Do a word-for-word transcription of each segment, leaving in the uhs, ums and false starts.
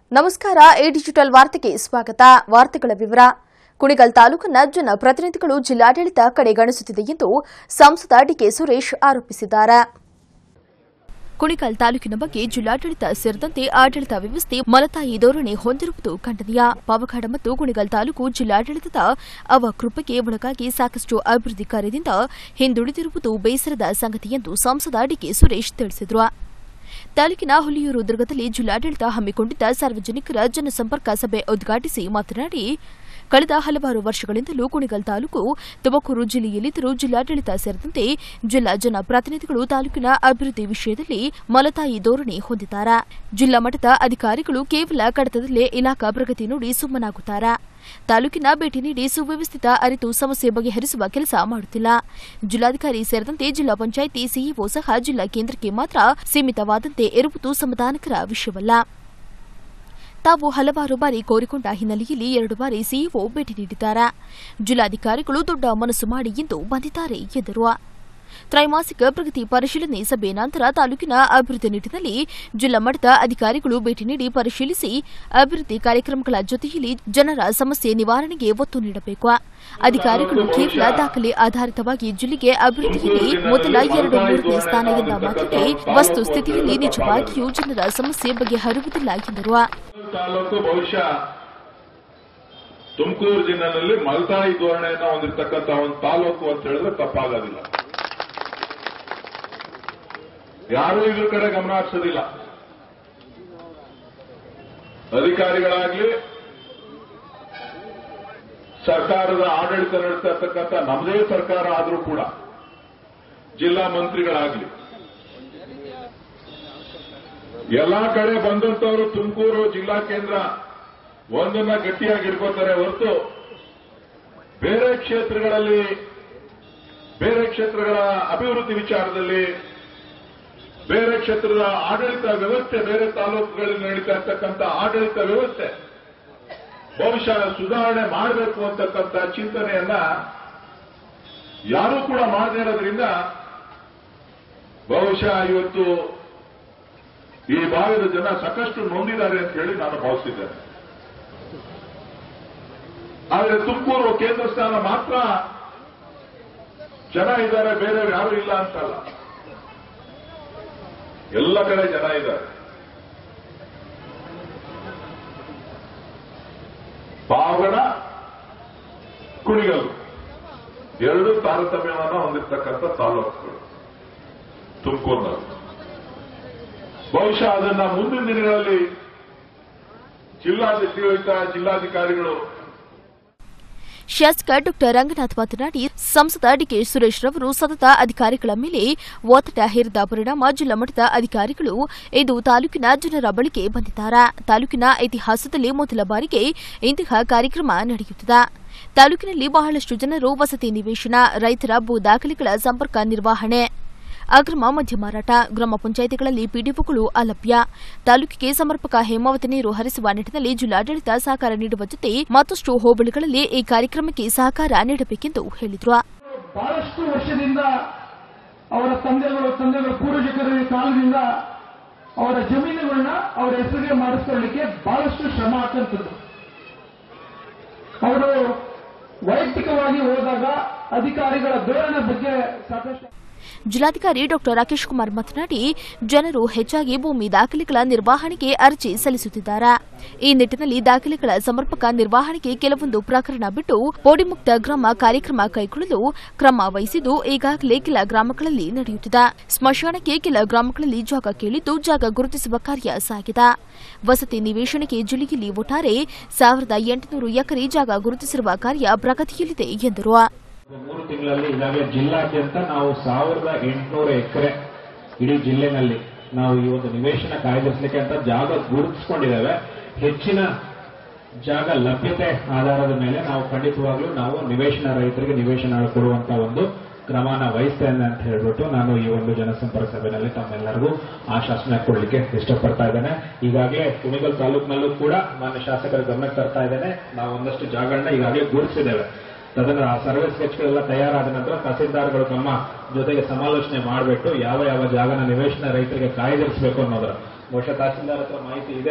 ನಮಸ್ಕಾರ. A digital ವಾರ್ತೆಗೆ ಸ್ವಾಗತ. ವಾರ್ತೆಗಳ ವಿವರ. ಕುಣಿಗಲ್ ತಾಲೂಕಿನ ಜನ ಪ್ರತಿನಿಧಿಗಳು ಜಿಲ್ಲಾಡಳಿತ ಕಡೆಗಣಿಸುತ್ತಿದೆ ಎಂದು ಸಂಸದ ಡಿಕೆ ಸುರೇಶ್ ಆರೋಪಿಸಿದ್ದಾರೆ. ಕುಣಿಗಲ್ ತಾಲೂಕಿನ ಬಗ್ಗೆ ಜಿಲ್ಲಾಡಳಿತ ಸೇರಿದಂತೆ ಆಡಳಿತ ವ್ಯವಸ್ಥೆ ಮಲತಾಯಿ ಧೋರಣೆ ಹೊಂದಿರುವುದು ಖಂಡನೀಯ. ಪಾವಗಡ ಮತ್ತು ಕುಣಿಗಲ್ ತಾಲೂಕು ಜಿಲ್ಲಾಡಳಿತದ ಅವಕೃಪೆಗೆ ಒಳಗಾಗಿ ಸಾಕಷ್ಟು ಅಭಿವೃದ್ಧಿ ಕಾರ್ಯದಿಂದ ಹಿಂದುಳಿದಿರುವುದು ಬೇಸರದ ಸಂಗತಿ ಎಂದು ಸಂಸದ ಡಿಕೆ ಸುರೇಶ್ ತಿಳಿಸಿದರು. ತಾಲೂಕಿನ ಹುಲಿಯೂರು ದುರ್ಗದಲ್ಲಿ ಜಿಲ್ಲಾಡಳಿತ ಹಮ್ಮಿಕೊಂಡಿದ್ದ ಸಾರ್ವಜನಿಕರ ಜನಸಂಪರ್ಕ ಸಭೆ ಉದ್ಘಾಟಿಸಿ ಮಾತನಾಡಿ, ಕಳೆದ ಹಲವಾರು ವರ್ಷಗಳಿಂದಲೂ ಕುಣಿಗಲ್ ತಾಲೂಕು ತುಮಕೂರು ಜಿಲ್ಲೆಯಲ್ಲಿದ್ದರೂ ಜಿಲ್ಲಾಡಳಿತ ಸೇರಿದಂತೆ ಜಿಲ್ಲಾ ಜನಪ್ರತಿನಿಧಿಗಳು ತಾಲೂಕಿನ ಅಭಿವೃದ್ಧಿ ವಿಷಯದಲ್ಲಿ ಮಲತಾಯಿ ಧೋರಣೆ ಹೊಂದಿದ್ದಾರೆ. ಜಿಲ್ಲಾ ಮಟ್ಟದ ಅಧಿಕಾರಿಗಳು ಕೇವಲ ಕಡತದಲ್ಲೇ ಇಲಾಖಾ ಪ್ರಗತಿ ನೋಡಿ ಸುಮ್ಮನಾಗುತ್ತಾರೆ. ತಾಲೂಕಿನ ಭೇಟಿ ನೀಡಿ ಸುವ್ಯವಸ್ಥಿತ ಅರಿತು ಸಮಸ್ಯೆ ಬಗೆಹರಿಸುವ ಕೆಲಸ ಮಾಡುತ್ತಿಲ್ಲ. ಜಿಲ್ಲಾಧಿಕಾರಿ ಸೇರಿದಂತೆ ಜಿಲ್ಲಾ ಪಂಚಾಯಿತಿ ಸಿಇಒ ಸಹ ಜಿಲ್ಲಾ ಕೇಂದ್ರಕ್ಕೆ ಮಾತ್ರ ಸೀಮಿತವಾದಂತೆ ಇರುವುದು ಸಮಾಧಾನಕರ ವಿಷಯವಲ್ಲ. ತಾವು ಹಲವಾರು ಬಾರಿ ಕೋರಿಕೊಂಡ ಹಿನ್ನೆಲೆಯಲ್ಲಿ ಎರಡು ಬಾರಿ ಸಿಇಒ ಭೇಟಿ ನೀಡಿದ್ದಾರೆ. ಜಿಲ್ಲಾಧಿಕಾರಿಗಳು ದೊಡ್ಡ ಮನಸ್ಸು ಮಾಡಿ ಎಂದು ಬಂದಿದ್ದಾರೆ ಎಂದರು. ತ್ರೈಮಾಸಿಕ ಪ್ರಗತಿ ಪರಿಶೀಲನೆ ಸಭೆ ನಂತರ ತಾಲೂಕಿನ ಅಭಿವೃದ್ಧಿ ನಿಟ್ಟಿನಲ್ಲಿ ಜಿಲ್ಲಾ ಮಟ್ಟದ ಅಧಿಕಾರಿಗಳು ಭೇಟಿ ನೀಡಿ ಪರಿಶೀಲಿಸಿ ಅಭಿವೃದ್ಧಿ ಕಾರ್ಯಕ್ರಮಗಳ ಜೊತೆಯಲ್ಲಿ ಜನರ ಸಮಸ್ಯೆ ನಿವಾರಣೆಗೆ ಒತ್ತು ನೀಡಬೇಕು. ಅಧಿಕಾರಿಗಳು ಕೇವಲ ದಾಖಲೆ ಆಧಾರಿತವಾಗಿ ಜಿಲ್ಲೆಗೆ ಅಭಿವೃದ್ಧಿಯಲ್ಲಿ ಮೊದಲ ಎರಡು ಮೂರನೇ ಸ್ಥಾನ ಎಂದ ಮಾತ್ರಕ್ಕೆ ವಸ್ತುಸ್ಥಿತಿಯಲ್ಲಿ ನಿಜವಾಗಿಯೂ ಜನರ ಸಮಸ್ಯೆ ಬಗೆಹರುವುದಿಲ್ಲ ಎಂದರು. ತಾಲೂಕು ಬಹುಶಃ ತುಮಕೂರು ಜಿಲ್ಲೆಯಲ್ಲಿ ಮಲತಾಯಿ ಧೋರಣೆಯನ್ನು ಹೊಂದಿರತಕ್ಕಂಥ ಒಂದು ತಾಲೂಕು ಅಂತ ಹೇಳಿದ್ರೆ ತಪ್ಪಾಗೋದಿಲ್ಲ. ಯಾರೂ ಇದ್ರ ಕಡೆ ಗಮನ ಹರಿಸೋದಿಲ್ಲ. ಅಧಿಕಾರಿಗಳಾಗ್ಲಿ, ಸರ್ಕಾರದ ಆಡಳಿತ ನಡೆಸ್ತಾ ಇರ್ತಕ್ಕಂಥ ನಮ್ಮದೇ ಸರ್ಕಾರ ಆದರೂ ಕೂಡ ಜಿಲ್ಲಾ ಮಂತ್ರಿಗಳಾಗ್ಲಿ, ಎಲ್ಲಾ ಕಡೆ ಬಂದಂತವರು ತುಮಕೂರು ಜಿಲ್ಲಾ ಕೇಂದ್ರ ಒಂದನ್ನ ಗಟ್ಟಿಯಾಗಿ ಇಟ್ಕೋತಾರೆ ಹೊರತು ಬೇರೆ ಕ್ಷೇತ್ರಗಳಲ್ಲಿ ಬೇರೆ ಕ್ಷೇತ್ರಗಳ ಅಭಿವೃದ್ಧಿ ವಿಚಾರದಲ್ಲಿ ಬೇರೆ ಕ್ಷೇತ್ರದ ಆಡಳಿತ ವ್ಯವಸ್ಥೆ, ಬೇರೆ ತಾಲೂಕುಗಳಲ್ಲಿ ನಡೀತಾ ಇರ್ತಕ್ಕಂಥ ಆಡಳಿತ ವ್ಯವಸ್ಥೆ ಬಹುಶಃ ಸುಧಾರಣೆ ಮಾಡಬೇಕು ಅಂತಕ್ಕಂಥ ಚಿಂತನೆಯನ್ನ ಯಾರೂ ಕೂಡ ಮಾಡದೇ ಇರೋದ್ರಿಂದ ಬಹುಶಃ ಇವತ್ತು ಈ ಭಾಗದ ಜನ ಸಾಕಷ್ಟು ನೊಂದಿದ್ದಾರೆ ಅಂತ ಹೇಳಿ ನಾನು ಭಾವಿಸಿದ್ದೇನೆ. ಆದರೆ ತುಮಕೂರು ಕೇಂದ್ರ ಸ್ಥಾನ ಮಾತ್ರ ಜನ ಇದ್ದಾರೆ, ಬೇರೆ ಯಾರು ಇಲ್ಲ ಅಂತಲ್ಲ, ಎಲ್ಲ ಕಡೆ ಜನ ಇದ್ದಾರೆ. ಪಾವಗಡ, ಕುಣಿಗಲ್ ಎರಡು ತಾರತಮ್ಯವನ್ನು ಹೊಂದಿರತಕ್ಕಂಥ ತಾಲೂಕುಗಳು ತುಮಕೂರಿನಲ್ಲಿ. ಬಹುಶಃ ಅದನ್ನ ಮುಂದಿನ ದಿನಗಳಲ್ಲಿ ಜಿಲ್ಲಾಡಳಿತ ಜಿಲ್ಲಾಧಿಕಾರಿಗಳು. ಶಾಸಕ ಡಾ ರಂಗನಾಥ್ ಮಾತನಾಡಿ, ಸಂಸದ ಡಿಕೆ ಸುರೇಶ್ ರವರು ಸತತ ಅಧಿಕಾರಿಗಳ ಮೇಲೆ ಒತ್ತಡ ಹೇರಿದ ಪರಿಣಾಮ ಜಿಲ್ಲಾ ಮಟ್ಟದ ಅಧಿಕಾರಿಗಳು ಇಂದು ತಾಲೂಕಿನ ಜನರ ಬಳಿಗೆ ಬಂದಿದ್ದಾರೆ. ತಾಲೂಕಿನ ಇತಿಹಾಸದಲ್ಲಿ ಮೊದಲ ಬಾರಿಗೆ ಇಂತಹ ಕಾರ್ಯಕ್ರಮ ನಡೆಯುತ್ತಿದೆ. ತಾಲೂಕಿನಲ್ಲಿ ಬಹಳಷ್ಟು ಜನರು ವಸತಿ ನಿವೇಶನ, ರೈತರ ಭೂ ದಾಖಲೆಗಳ ಸಂಪರ್ಕ ನಿರ್ವಹಣೆ, ಅಕ್ರಮ ಮದ್ಯ ಮಾರಾಟ, ಗ್ರಾಮ ಪಂಚಾಯಿತಿಗಳಲ್ಲಿ ಪಿಡಿಒಗಳು ಅಲಭ್ಯ, ತಾಲೂಕಿಗೆ ಸಮರ್ಪಕ ಹೇಮಾವತಿ ನೀರು ಹರಿಸುವ ನಿಟ್ಟಿನಲ್ಲಿ ಜಿಲ್ಲಾಡಳಿತ ಸಹಕಾರ ನೀಡುವ ಜೊತೆ ಮತ್ತಷ್ಟು ಹೋಬಳಿಗಳಲ್ಲಿ ಈ ಕಾರ್ಯಕ್ರಮಕ್ಕೆ ಸಹಕಾರ ನೀಡಬೇಕೆಂದು ಹೇಳಿದರು. ಬಹಳಷ್ಟು ವರ್ಷದಿಂದ ಅವರ ತಂದೆಗಳು ತಂದೆಗಳ ಪೂರ್ವಜಕರ ಕಾಲದಿಂದ ಅವರ ಜಮೀನುಗಳನ್ನ ಅವರ ಹೆಸರಿಗೆ ಮಾಡಿಸಿಕೊಳ್ಳಲಿಕ್ಕೆ ಬಹಳಷ್ಟು ಶ್ರಮ ಹಾಕಂತದ್ದು. ಅವರು ವೈಯಕ್ತಿಕವಾಗಿ ಹೋದಾಗ ಅಧಿಕಾರಿಗಳ ಧೋರಣೆ ಬಗ್ಗೆ ಸಾಕಷ್ಟು. ಜಿಲ್ಲಾಧಿಕಾರಿ ಡಾ ರಾಕೇಶ್ ಕುಮಾರ್ ಮಾತನಾಡಿ, ಜನರು ಹೆಚ್ಚಾಗಿ ಭೂಮಿ ದಾಖಲೆಗಳ ನಿರ್ವಹಣೆಗೆ ಅರ್ಜಿ ಸಲ್ಲಿಸುತ್ತಿದ್ದಾರೆ. ಈ ನಿಟ್ಟಿನಲ್ಲಿ ದಾಖಲೆಗಳ ಸಮರ್ಪಕ ನಿರ್ವಹಣೆಗೆ ಕೆಲವೊಂದು ಪ್ರಕರಣ ಬಿಟ್ಟು ಪೋಡಿಮುಕ್ತ ಗ್ರಾಮ ಕಾರ್ಯಕ್ರಮ ಕೈಗೊಳ್ಳಲು ಕ್ರಮ ವಹಿಸಿದ್ದು ಈಗಾಗಲೇ ಕೆಲ ಗ್ರಾಮಗಳಲ್ಲಿ ನಡೆಯುತ್ತಿದೆ. ಸ್ಮಶಾನಕ್ಕೆ ಕೆಲ ಗ್ರಾಮಗಳಲ್ಲಿ ಜಾಗ ಕೇಳಿದ್ದು ಜಾಗ ಗುರುತಿಸುವ ಕಾರ್ಯ ಸಾಗಿದೆ. ವಸತಿ ನಿವೇಶನಕ್ಕೆ ಜಿಲ್ಲೆಯಲ್ಲಿ ಒಟ್ಟಾರೆ ಸಾವಿರದ ಎಂಟುನೂರು ಎಕರೆ ಜಾಗ ಗುರುತಿಸಿರುವ ಕಾರ್ಯ ಪ್ರಗತಿಯಲ್ಲಿದೆ ಎಂದರು. ಮೂರು ತಿಂಗಳಲ್ಲಿ ಈಗಾಗಲೇ ಜಿಲ್ಲಾದ್ಯಂತ ನಾವು ಸಾವಿರದ ಎಂಟುನೂರು ಎಕರೆ ಇಡೀ ಜಿಲ್ಲೆನಲ್ಲಿ ನಾವು ಈ ಒಂದು ನಿವೇಶನ ಕಾಯ್ದಿರಿಸಲಿಕ್ಕೆ ಅಂತ ಜಾಗ ಗುರುತಿಸಿಕೊಂಡಿದ್ದೇವೆ. ಹೆಚ್ಚಿನ ಜಾಗ ಲಭ್ಯತೆ ಆಧಾರದ ಮೇಲೆ ನಾವು ಖಂಡಿತವಾಗ್ಲೂ ನಾವು ನಿವೇಶನ ರೈತರಿಗೆ ನಿವೇಶನ ಕೊಡುವಂತ ಒಂದು ಕ್ರಮನ ವಹಿಸ್ತೇನೆ ಅಂತ ಹೇಳ್ಬಿಟ್ಟು ನಾನು ಈ ಒಂದು ಜನಸಂಪರ್ಕ ಸಭೆಯಲ್ಲಿ ತಮ್ಮೆಲ್ಲರಿಗೂ ಆಶ್ವಾಸನೆ ಕೊಡಲಿಕ್ಕೆ ಇಷ್ಟಪಡ್ತಾ ಇದ್ದೇನೆ. ಈಗಾಗಲೇ ಕುಣಿಗಲ್ ತಾಲೂಕಿನಲ್ಲೂ ಕೂಡ ಮಾನ್ಯ ಶಾಸಕರ ಗಮನಕ್ಕೆ ತರ್ತಾ ಇದ್ದೇನೆ. ನಾವು ಒಂದಷ್ಟು ಜಾಗಗಳನ್ನ ಈಗಾಗಲೇ ಗುರುತಿಸಿದ್ದೇವೆ. ತದನಂತರ ಆ ಸರ್ವೆ ಸ್ಕೆಚ್ಗಳೆಲ್ಲ ತಯಾರಾದ ನಂತರ ತಹಸೀಲ್ದಾರ್ಗಳು ತಮ್ಮ ಜೊತೆಗೆ ಸಮಾಲೋಚನೆ ಮಾಡಿಬಿಟ್ಟು ಯಾವ ಯಾವ ಜಾಗನ ನಿವೇಶನ ರೈತರಿಗೆ ಕಾಯ್ದಿರಿಸಬೇಕು ಅನ್ನೋದರ ಬಹುಶಃ ತಹಸೀಲ್ದಾರ್ ಹತ್ರ ಮಾಹಿತಿ ಇದೆ.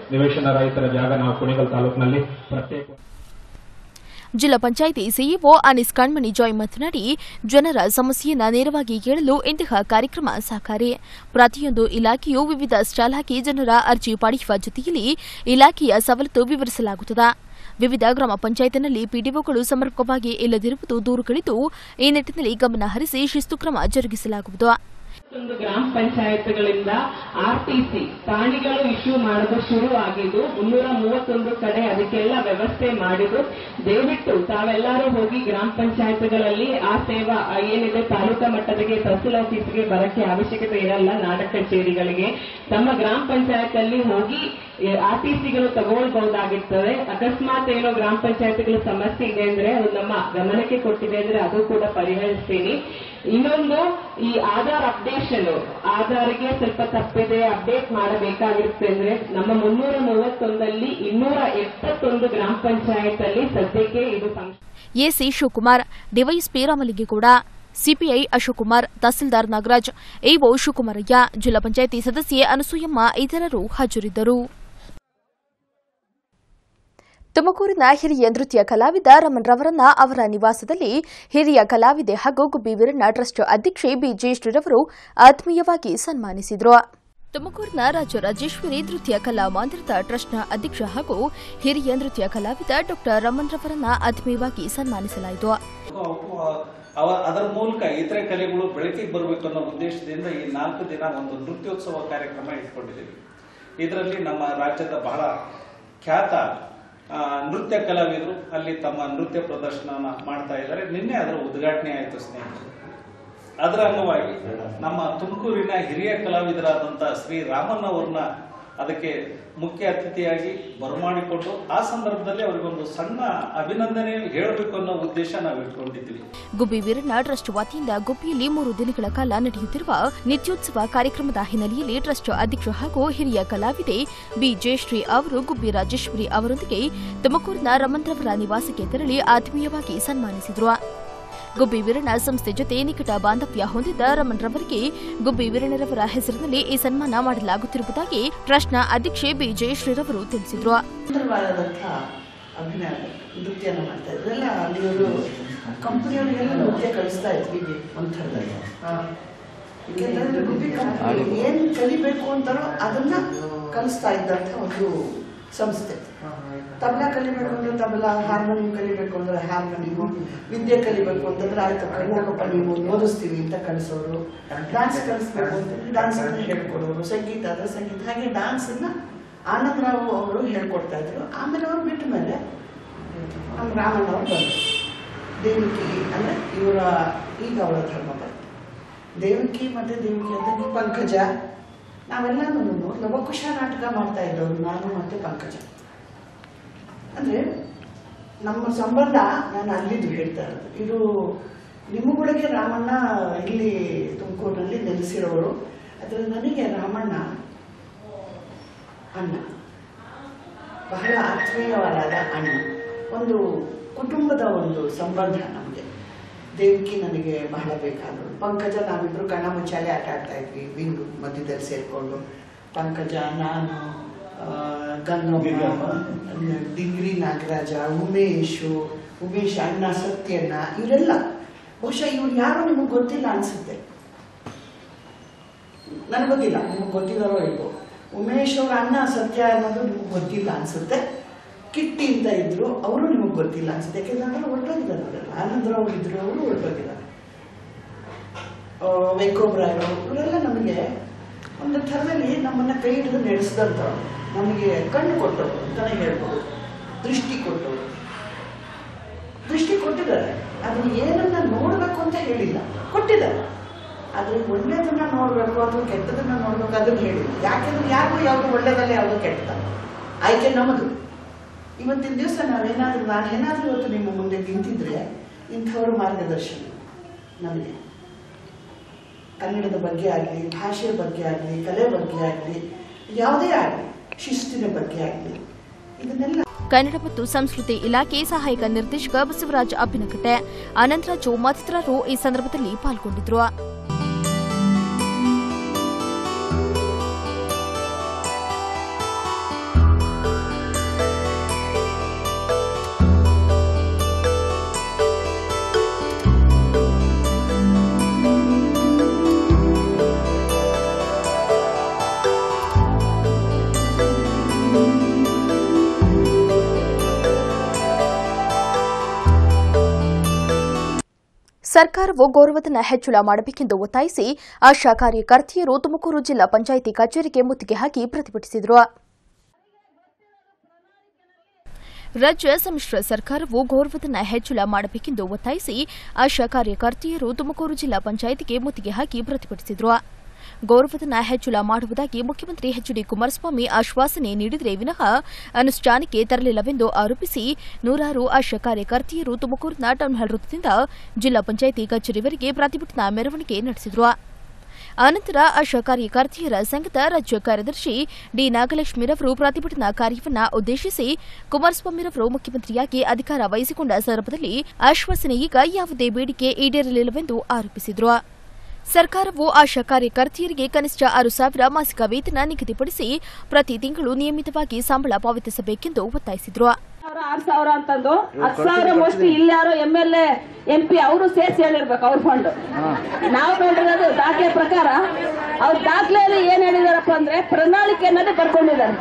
ನಿವೇಶನ ರಹಿತರ ಜಾಗ ನಾವು ಕುಣಿಗಲ್ ತಾಲೂಕಿನಲ್ಲಿ ಪ್ರತ್ಯೇಕ. ಜಿಲ್ಲಾ ಪಂಚಾಯಿತಿ ಸಿಇಒ ಅನೀಸ್ ಕಣ್ಮಣಿ ಜಾಯ್ ಮಾತನಾಡಿ, ಜನರ ಸಮಸ್ಯೆಯನ್ನು ನೇರವಾಗಿ ಕೇಳಲು ಇಂತಹ ಕಾರ್ಯಕ್ರಮ ಸಹಕಾರಿ. ಪ್ರತಿಯೊಂದು ಇಲಾಖೆಯು ವಿವಿಧ ಸ್ಟಾಲ್ ಹಾಕಿ ಜನರ ಅರ್ಜಿ ಪಡೆಯುವ ಜೊತೆಯಲ್ಲಿ ಇಲಾಖೆಯ ಸವಲತ್ತು ವಿವರಿಸಲಾಗುತ್ತದೆ. ವಿವಿಧ ಗ್ರಾಮ ಪಂಚಾಯತ್ನಲ್ಲಿ ಪಿಡಿಒಗಳು ಸಮರ್ಪಕವಾಗಿ ಇಲ್ಲದಿರುವುದು ದೂರುಗಳಿದ್ದು, ಈ ನಿಟ್ಟಿನಲ್ಲಿ ಗಮನ ಹರಿಸಿ ಶಿಸ್ತು ಕ್ರಮ ಜರುಗಿಸಲಾಗುವುದು. ಒಂದು ಗ್ರಾಮ ಪಂಚಾಯತ್ಗಳಿಂದ ಆರ್ಟಿಸಿ ಪಾಣಿಗಳು ಇಶ್ಯೂ ಮಾಡೋದು ಶುರು ಆಗಿದ್ದು ಮುನ್ನೂರ ಮೂವತ್ತೊಂದು ಕಡೆ ಅದಕ್ಕೆಲ್ಲ ವ್ಯವಸ್ಥೆ ಮಾಡಿದ್ದು. ದಯವಿಟ್ಟು ತಾವೆಲ್ಲರೂ ಹೋಗಿ ಗ್ರಾಮ ಪಂಚಾಯತ್ಗಳಲ್ಲಿ ಆ ಸೇವಾ ಏನಿದೆ ತಾಲೂಕಾ ಮಟ್ಟದಿಗೆ ತಹಸೀಲ್ ಆಫೀಸ್ಗೆ ಬರಕ್ಕೆ ಅವಶ್ಯಕತೆ ಇರಲ್ಲ. ನಾಡ ಕಚೇರಿಗಳಿಗೆ ತಮ್ಮ ಗ್ರಾಮ ಪಂಚಾಯತ್ ಅಲ್ಲಿ ಹೋಗಿ ಆರ್ಟಿಸಿಗಳು ತಗೊಳ್ಬಹುದಾಗಿರ್ತದೆ. ಅಕಸ್ಮಾತ್ ಏನೋ ಗ್ರಾಮ ಪಂಚಾಯತ್ಗಳ ಸಮಸ್ಯೆ ಇದೆ ಅಂದ್ರೆ ಅದು ನಮ್ಮ ಗಮನಕ್ಕೆ ಕೊಟ್ಟಿದೆ ಅಂದ್ರೆ ಅದು ಕೂಡ ಪರಿಹರಿಸ್ತೀನಿ. ಇನ್ನೊಂದು, ಈ ಆಧಾರ್ ಅಪ್ಡೇಷನ್, ಆಧಾರ್ಗೆ ಸ್ವಲ್ಪ ತಪ್ಪಿದೆ, ಅಪ್ಡೇಟ್ ಮಾಡಬೇಕಾಗಿರುತ್ತೆ ಅಂದ್ರೆ ನಮ್ಮ ಮುನ್ನೂರ ಮೂವತ್ತೊಂದಲ್ಲಿ ಇನ್ನೂರ ಎಪ್ಪತ್ತೊಂದು ಗ್ರಾಮ ಪಂಚಾಯತ್ ಅಲ್ಲಿ ಸದ್ಯಕ್ಕೆ ಇದು AC Shivakumar, DYSP Ramalinge Gowda, CPI Ashok Kumar, tahsildar Nagaraj, AO Shivakumaraiah, ಜಿಲ್ಲಾ ಪಂಚಾಯಿತಿ ಸದಸ್ಯೆ ಅನಸೂಯಮ್ಮ ಇತರರು ಹಾಜರಿದ್ದರು. ತುಮಕೂರಿನ ಹಿರಿಯ ನೃತ್ಯ ಕಲಾವಿದ ರಮಣ್ ರವರನ್ನ ಅವರ ನಿವಾಸದಲ್ಲಿ ಹಿರಿಯ ಕಲಾವಿದೆ ಹಾಗೂ ಗುಬ್ಬಿ ವೀರಣ್ಣ ಟ್ರಸ್ಟ್ ಅಧ್ಯಕ್ಷೆ ಬಿ ಜಯಶ್ರೀರವರು ಆತ್ಮೀಯವಾಗಿ ಸನ್ಮಾನಿಸಿದರು. ತುಮಕೂರಿನ ರಾಜರಾಜೇಶ್ವರಿ ನೃತ್ಯ ಕಲಾ ಮಂದಿರದ ಟ್ರಸ್ಟ್ನ ಅಧ್ಯಕ್ಷ ಹಾಗೂ ಹಿರಿಯ ನೃತ್ಯ ಕಲಾವಿದ ಡಾ ರಮಣ್ ರವರನ್ನ ಆತ್ಮೀಯವಾಗಿ ಸನ್ಮಾನಿಸಲಾಯಿತು. ಅದರ ಮೂಲಕ ಇತರೆ ಕಲೆಗಳು ಬೆಳಕಿಗೆ ಬರಬೇಕು ಅನ್ನೋ ಉದ್ದೇಶದಿಂದ ಈ ನಾಲ್ಕು ದಿನ ಒಂದು ನೃತ್ಯೋತ್ಸವ ಕಾರ್ಯಕ್ರಮ ಇಟ್ಕೊಂಡಿದ್ದೀವಿ. ಇದರಲ್ಲಿ ನಮ್ಮ ರಾಜ್ಯದ ಬಹಳ ಖ್ಯಾತ ನೃತ್ಯ ಕಲಾವಿದರು ಅಲ್ಲಿ ತಮ್ಮ ನೃತ್ಯ ಪ್ರದರ್ಶನ ಮಾಡ್ತಾ ಇದ್ದಾರೆ. ನಿನ್ನೆ ಅದರ ಉದ್ಘಾಟನೆ ಆಯಿತು ಸ್ನೇಹಿತರು. ಅದರ ಅಂಗವಾಗಿ ನಮ್ಮ ತುಮಕೂರಿನ ಹಿರಿಯ ಕಲಾವಿದರಾದಂತಹ ಶ್ರೀ ರಾಮನ್ ಅವರನ್ನ ಅದಕ್ಕೆ ಮುಖ್ಯ ಅತಿಥಿಯಾಗಿ ಬರಮಾಡಿಕೊಂಡು ಆ ಸಂದರ್ಭದಲ್ಲಿ ಅವರಿಗೊಂದು ಸಣ್ಣ ಅಭಿನಂದನೆ ಹೇಳಬೇಕು ಅನ್ನೋ ಉದ್ದೇಶ ನಾವು ಇಟ್ಕೊಂಡಿದ್ವಿ. ಗುಬ್ಬಿ ವೀರಣ್ಣ ಟ್ರಸ್ಟ್ ವತಿಯಿಂದ ಗುಬ್ಬಿಯಲ್ಲಿ ಮೂರು ದಿನಗಳ ಕಾಲ ನಡೆಯುತ್ತಿರುವ ನಿತ್ಯೋತ್ಸವ ಕಾರ್ಯಕ್ರಮದ ಹಿನ್ನೆಲೆಯಲ್ಲಿ ಟ್ರಸ್ಟ್ ಅಧ್ಯಕ್ಷ ಹಾಗೂ ಹಿರಿಯ ಕಲಾವಿದೆ ಬಿ ಜಯಶ್ರೀ ಅವರು ಗುಬ್ಬಿ ರಾಜೇಶ್ವರಿ ಅವರೊಂದಿಗೆ ತುಮಕೂರಿನ ರಮಣ್ ರವರ ನಿವಾಸಕ್ಕೆ ತೆರಳಿ ಆತ್ಮೀಯವಾಗಿ ಸನ್ಮಾನಿಸಿದರು. ಗುಬ್ಬಿ ವೀರಣ್ಣ ಸಂಸ್ಥೆ ಜೊತೆ ನಿಕಟ ಬಾಂಧವ್ಯ ಹೊಂದಿದ್ದ ರಮಣ್ ರವರಿಗೆ ಗುಬ್ಬಿ ವೀರಣ್ಣರವರ ಹೆಸರಿನಲ್ಲಿ ಈ ಸನ್ಮಾನ ಮಾಡಲಾಗುತ್ತಿರುವುದಾಗಿ ಟ್ರಸ್ಟ್ನ ಅಧ್ಯಕ್ಷೆ ಬಿ ಜಯಶ್ರೀರವರು ತಿಳಿಸಿದರು. ಅಭಿನಯ ನೃತ್ಯನ ಮಾಡ್ತಾ ಇದ್ರೆಲ್ಲ ಅಲ್ಲಿಯವರು ಕಂಪನಿಯವರಿಗೆಲ್ಲ ನೃತ್ಯ ಕಲಿಸ್ತಾ ಇದ್ವಿ ಒಂಥರದಲ್ಲಿ. ಯಾಕೆಂದ್ರೆ ಗುಬ್ಬಿ ಕಂಪನಿ ಏನ್ ಕಲಿಬೇಕು ಅಂತಾರೋ ಅದನ್ನ ಕಲಿಸ್ತಾ ಇದ್ದಂತ ಒಂದು ಸಂಸ್ಥೆ. ತಬಲಾ ಕಲಿಬೇಕು ಅಂದ್ರೆ ತಬಲಾ, ಹಾರ್ಮೋನಿಯಂ ಕಲಿಬೇಕು ಅಂದ್ರೆ ಹಾರ್ಮೋನಿಯಂ, ವಿದ್ಯೆ ಕಲಿಬೇಕು ಅಂತಂದ್ರೆ ಆಯ್ತು ಹೋಗಪ್ಪ ನೀವು ಓದಿಸ್ತೀವಿ ಅಂತ ಕಲಿಸೋರು, ಡಾನ್ಸ್ ಕಲಿಸ್ಬೇಕು ಅಂತಂದ್ರೆ ಡಾನ್ಸ್ ಅನ್ನ ಹೇಳ್ಕೊಡೋರು, ಸಂಗೀತ ಆದ್ರೆ ಸಂಗೀತ, ಹಾಗೆ ಡಾನ್ಸ್ ಅನ್ನ ಆನಂದ್ ರಾವ್ ಅವರು ಹೇಳ್ಕೊಡ್ತಾ ಇದ್ರು. ಆಮೇಲೆ ಅವ್ರು ಬಿಟ್ಟ ಮೇಲೆ ನಮ್ಮ ರಾಮಣ್ಣ ಅವರು ಬಂದರು. ದೇವಕಿ ಅಂದ್ರೆ ಇವರ ಈಗ ಅವರ ಧರ್ಮ ಬಂತು. ದೇವಕಿ ಮತ್ತೆ ದೇವಕಿ ಅಂದ್ರೆ ಪಂಕಜ, ನಾವೆಲ್ಲನೂ ಲವಕುಶ ನಾಟಕ ಮಾಡ್ತಾ ಇದ್ದವರು ನಾನು ಮತ್ತೆ ಪಂಕಜ. ಅಂದ್ರೆ ನಮ್ಮ ಸಂಬಂಧ ನಾನು ಅಲ್ಲಿದ್ದು ಹೇಳ್ತಾ ಇರೋದು. ಇದು ನಿಮ್ಮಗಳಿಗೆ ರಾಮಣ್ಣ ಇಲ್ಲಿ ತುಮಕೂರಿನಲ್ಲಿ ನೆಲೆಸಿರೋರು, ಆದರೆ ನನಗೆ ರಾಮಣ್ಣ ಅಣ್ಣ, ಬಹಳ ಆತ್ಮೀಯವಾದ ಅಣ್ಣ, ಒಂದು ಕುಟುಂಬದ ಒಂದು ಸಂಬಂಧ ನಮಗೆ. ದೇವಕಿ ನನಗೆ ಬಹಳ ಬೇಕಾದರು. ಪಂಕಜ ನಾವಿಬ್ರು ಕಣ್ಣ ಮುಚ್ಚಾಲೆ ಆಟ ಆಡ್ತಾ ಇದ್ವಿ ವಿಂಗ್ ಮಧ್ಯದಲ್ಲಿ ಸೇರಿಕೊಂಡು. ಪಂಕಜ, ನಾನು, ಗಂಗಮ್ಮ, ಡಿಂಗ್ರಿ ನಾಗರಾಜ, ಉಮೇಶು, ಉಮೇಶ್ ಅಣ್ಣ ಸತ್ಯಣ್ಣ, ಇವರೆಲ್ಲ ಬಹುಶಃ ಇವ್ರು ಯಾರು ನಿಮಗೆ ಗೊತ್ತಿಲ್ಲ ಅನ್ಸುತ್ತೆ. ನನಗೆ ಗೊತ್ತಿಲ್ಲ, ನಿಮಗೆ ಗೊತ್ತಿದ್ದಾರೋ ಇಲ್ವೋ. ಉಮೇಶ್ ಅವ್ರ ಅಣ್ಣ ಸತ್ಯ ಅನ್ನೋದು ನಿಮ್ಗೆ ಗೊತ್ತಿಲ್ಲ ಅನ್ಸುತ್ತೆ. ಕಿಟ್ಟಿ ಅಂತ ಇದ್ರು, ಅವರು ನಿಮಗೆ ಗೊತ್ತಿಲ್ಲ ಅನ್ಸುತ್ತೆ. ಯಾಕೆಂದ್ರೆ ಹೊರಟೋಗಿದ್ದಾರೆ ಅವರೆಲ್ಲ. ಆನಂದರಾವ್ ಇದ್ರು, ಅವರು ಹೊರಟೋಗಿದ್ದಾರೆ. ವೈಕೋಬ್ರಾಯರು ಇವರೆಲ್ಲ ನಮಗೆ ಒಂದು ಥರದಲ್ಲಿ ನಮ್ಮನ್ನ ಕೈ ಹಿಡಿದು ನಡೆಸಿದಂಥವ್ರು, ನಮಗೆ ಕಣ್ಣು ಕೊಟ್ಟವರು ಅಂತಾನೆ ಹೇಳ್ಬೋದು, ದೃಷ್ಟಿ ಕೊಟ್ಟವರು. ದೃಷ್ಟಿ ಕೊಟ್ಟಿದ್ದಾರೆ, ಅದನ್ನ ಏನನ್ನ ನೋಡ್ಬೇಕು ಅಂತ ಹೇಳಿಲ್ಲ, ಕೊಟ್ಟಿದ್ದಾರೆ. ಆದ್ರೆ ಒಳ್ಳೇದನ್ನ ನೋಡ್ಬೇಕು ಅಥವಾ ಕೆಟ್ಟದನ್ನ ನೋಡ್ಬೇಕು ಅದನ್ನ ಹೇಳಿಲ್ಲ. ಯಾಕೆಂದ್ರೆ ಯಾರಿಗೂ ಯಾವ್ದು ಒಳ್ಳೇದಲ್ಲ, ಯಾವ್ದು ಕೆಟ್ಟದ, ಆಯ್ಕೆ ನಮ್ಮದು. ಇವತ್ತಿನ ದಿವಸ ನಾವೇನಾದ್ರೂ ನಾನೇನಾದ್ರೂ ಇವತ್ತು ನಿಮ್ಮ ಮುಂದೆ ನಿಂತಿದ್ರೆ ಇಂಥವ್ರ ಮಾರ್ಗದರ್ಶನ ನಮಗೆ ಕನ್ನಡದ ಬಗ್ಗೆ ಆಗಲಿ, ಭಾಷೆಯ ಬಗ್ಗೆ ಆಗಲಿ, ಕಲೆ ಬಗ್ಗೆ ಆಗಲಿ, ಯಾವುದೇ ಆಗಲಿ, ಶಿಸ್ತಿನ ಬಗ್ಗೆ ಆಗಲಿ, ಇದನ್ನೆಲ್ಲ. ಕನ್ನಡ ಮತ್ತು ಸಂಸ್ಕೃತಿ ಇಲಾಖೆ ಸಹಾಯಕ ನಿರ್ದೇಶಕ ಬಸವರಾಜ್ ಅಬ್ಬಿನಕಟ್ಟೆ, ಅನಂತರಾಜು ಮತ್ತಿತರರು ಈ ಸಂದರ್ಭದಲ್ಲಿ ಪಾಲ್ಗೊಂಡಿದ್ದರು. ಸರ್ಕಾರವು ಗೌರವಧನ ಹೆಚ್ಚಳ ಮಾಡಬೇಕೆಂದು ಒತ್ತಾಯಿಸಿ ಆಶಾ ಕಾರ್ಯಕರ್ತೆಯರು ತುಮಕೂರು ಜಿಲ್ಲಾ ಪಂಚಾಯಿತಿ ಕಚೇರಿಗೆ ಮುತ್ತಿಗೆ ಹಾಕಿ ಪ್ರತಿಭಟಿಸಿದರು. ರಾಜ್ಯ ಸಮ್ಮಿಶ್ರ ಸರ್ಕಾರವು ಗೌರವಧನ ಹೆಚ್ಚಳ ಮಾಡಬೇಕೆಂದು ಒತ್ತಾಯಿಸಿ ಆಶಾ ಕಾರ್ಯಕರ್ತೆಯರು ತುಮಕೂರು ಜಿಲ್ಲಾ ಪಂಚಾಯಿತಿಗೆ ಮುತ್ತಿಗೆ ಹಾಕಿ ಪ್ರತಿಭಟಿಸಿದರು. ಗೌರವಧನ ಹೆಚ್ಚಳ ಮಾಡುವುದಾಗಿ ಮುಖ್ಯಮಂತ್ರಿ ಎಚ್ ಡಿ ಕುಮಾರಸ್ವಾಮಿ ಆಶ್ವಾಸನೆ ನೀಡಿದರೆ ವಿನಃ ಅನುಷ್ಠಾನಕ್ಕೆ ತರಲಿಲ್ಲವೆಂದು ಆರೋಪಿಸಿ ನೂರಾರು ಆಶಾ ಕಾರ್ಯಕರ್ತೆಯರು ತುಮಕೂರಿನ ಟೌನ್ಹಾಲ್ ವೃತ್ತದಿಂದ ಜಿಲ್ಲಾ ಪಂಚಾಯಿತಿ ಕಚೇರಿವರೆಗೆ ಪ್ರತಿಭಟನಾ ಮೆರವಣಿಗೆ ನಡೆಸಿದರು. ಅನಂತರ ಆಶಾ ಕಾರ್ಯಕರ್ತೆಯರ ಸಂಘದ ರಾಜ್ಯ ಕಾರ್ಯದರ್ಶಿ ಡಿ ನಾಗಲಕ್ಷ್ಮಿರವರು ಪ್ರತಿಭಟನಾ ಕಾರ್ಯವನ್ನು ಉದ್ದೇಶಿಸಿ ಕುಮಾರಸ್ವಾಮಿರವರು ಮುಖ್ಯಮಂತ್ರಿಯಾಗಿ ಅಧಿಕಾರ ವಹಿಸಿಕೊಂಡ ಸಂದರ್ಭದಲ್ಲಿ ಆಶ್ವಾಸನೆ ಈಗ ಯಾವುದೇ ಬೇಡಿಕೆ ಈಡೇರಲಿಲ್ಲವೆಂದು ಆರೋಪಿಸಿದರು. ಸರ್ಕಾರವು ಆಶಾ ಕಾರ್ಯಕರ್ತೆಯರಿಗೆ ಕನಿಷ್ಠ ಆರು ಸಾವಿರ ಮಾಸಿಕ ವೇತನ ನಿಗದಿಪಡಿಸಿ ಪ್ರತಿ ತಿಂಗಳು ನಿಯಮಿತವಾಗಿ ಸಂಬಳ ಪಾವತಿಸಬೇಕೆಂದು ಒತ್ತಾಯಿಸಿದರು. ಆರು ಸಾವಿರ ಅಂತಂದು ಹತ್ತು ಸಾವಿರ ಮೋಸ್ಟ್ಲಿ ಇಲ್ಲಾರೋ M L A M P ಅವರು ಸೇರಿಸಿ ಹೇಳಿರ್ಬೇಕು ಅವ್ರ ಫಂಡ್. ನಾವು ನೋಡಿರೋದು ದಾಖಲೆ ಪ್ರಕಾರ ಅವ್ರ ದಾಖಲೆಯಲ್ಲಿ ಏನ್ ಹೇಳಿದಾರಪ್ಪ ಅಂದ್ರೆ ಪ್ರಣಾಳಿಕೆ ಅನ್ನೋದೇ ಬರ್ಕೊಂಡಿದ್ದಾರೆ.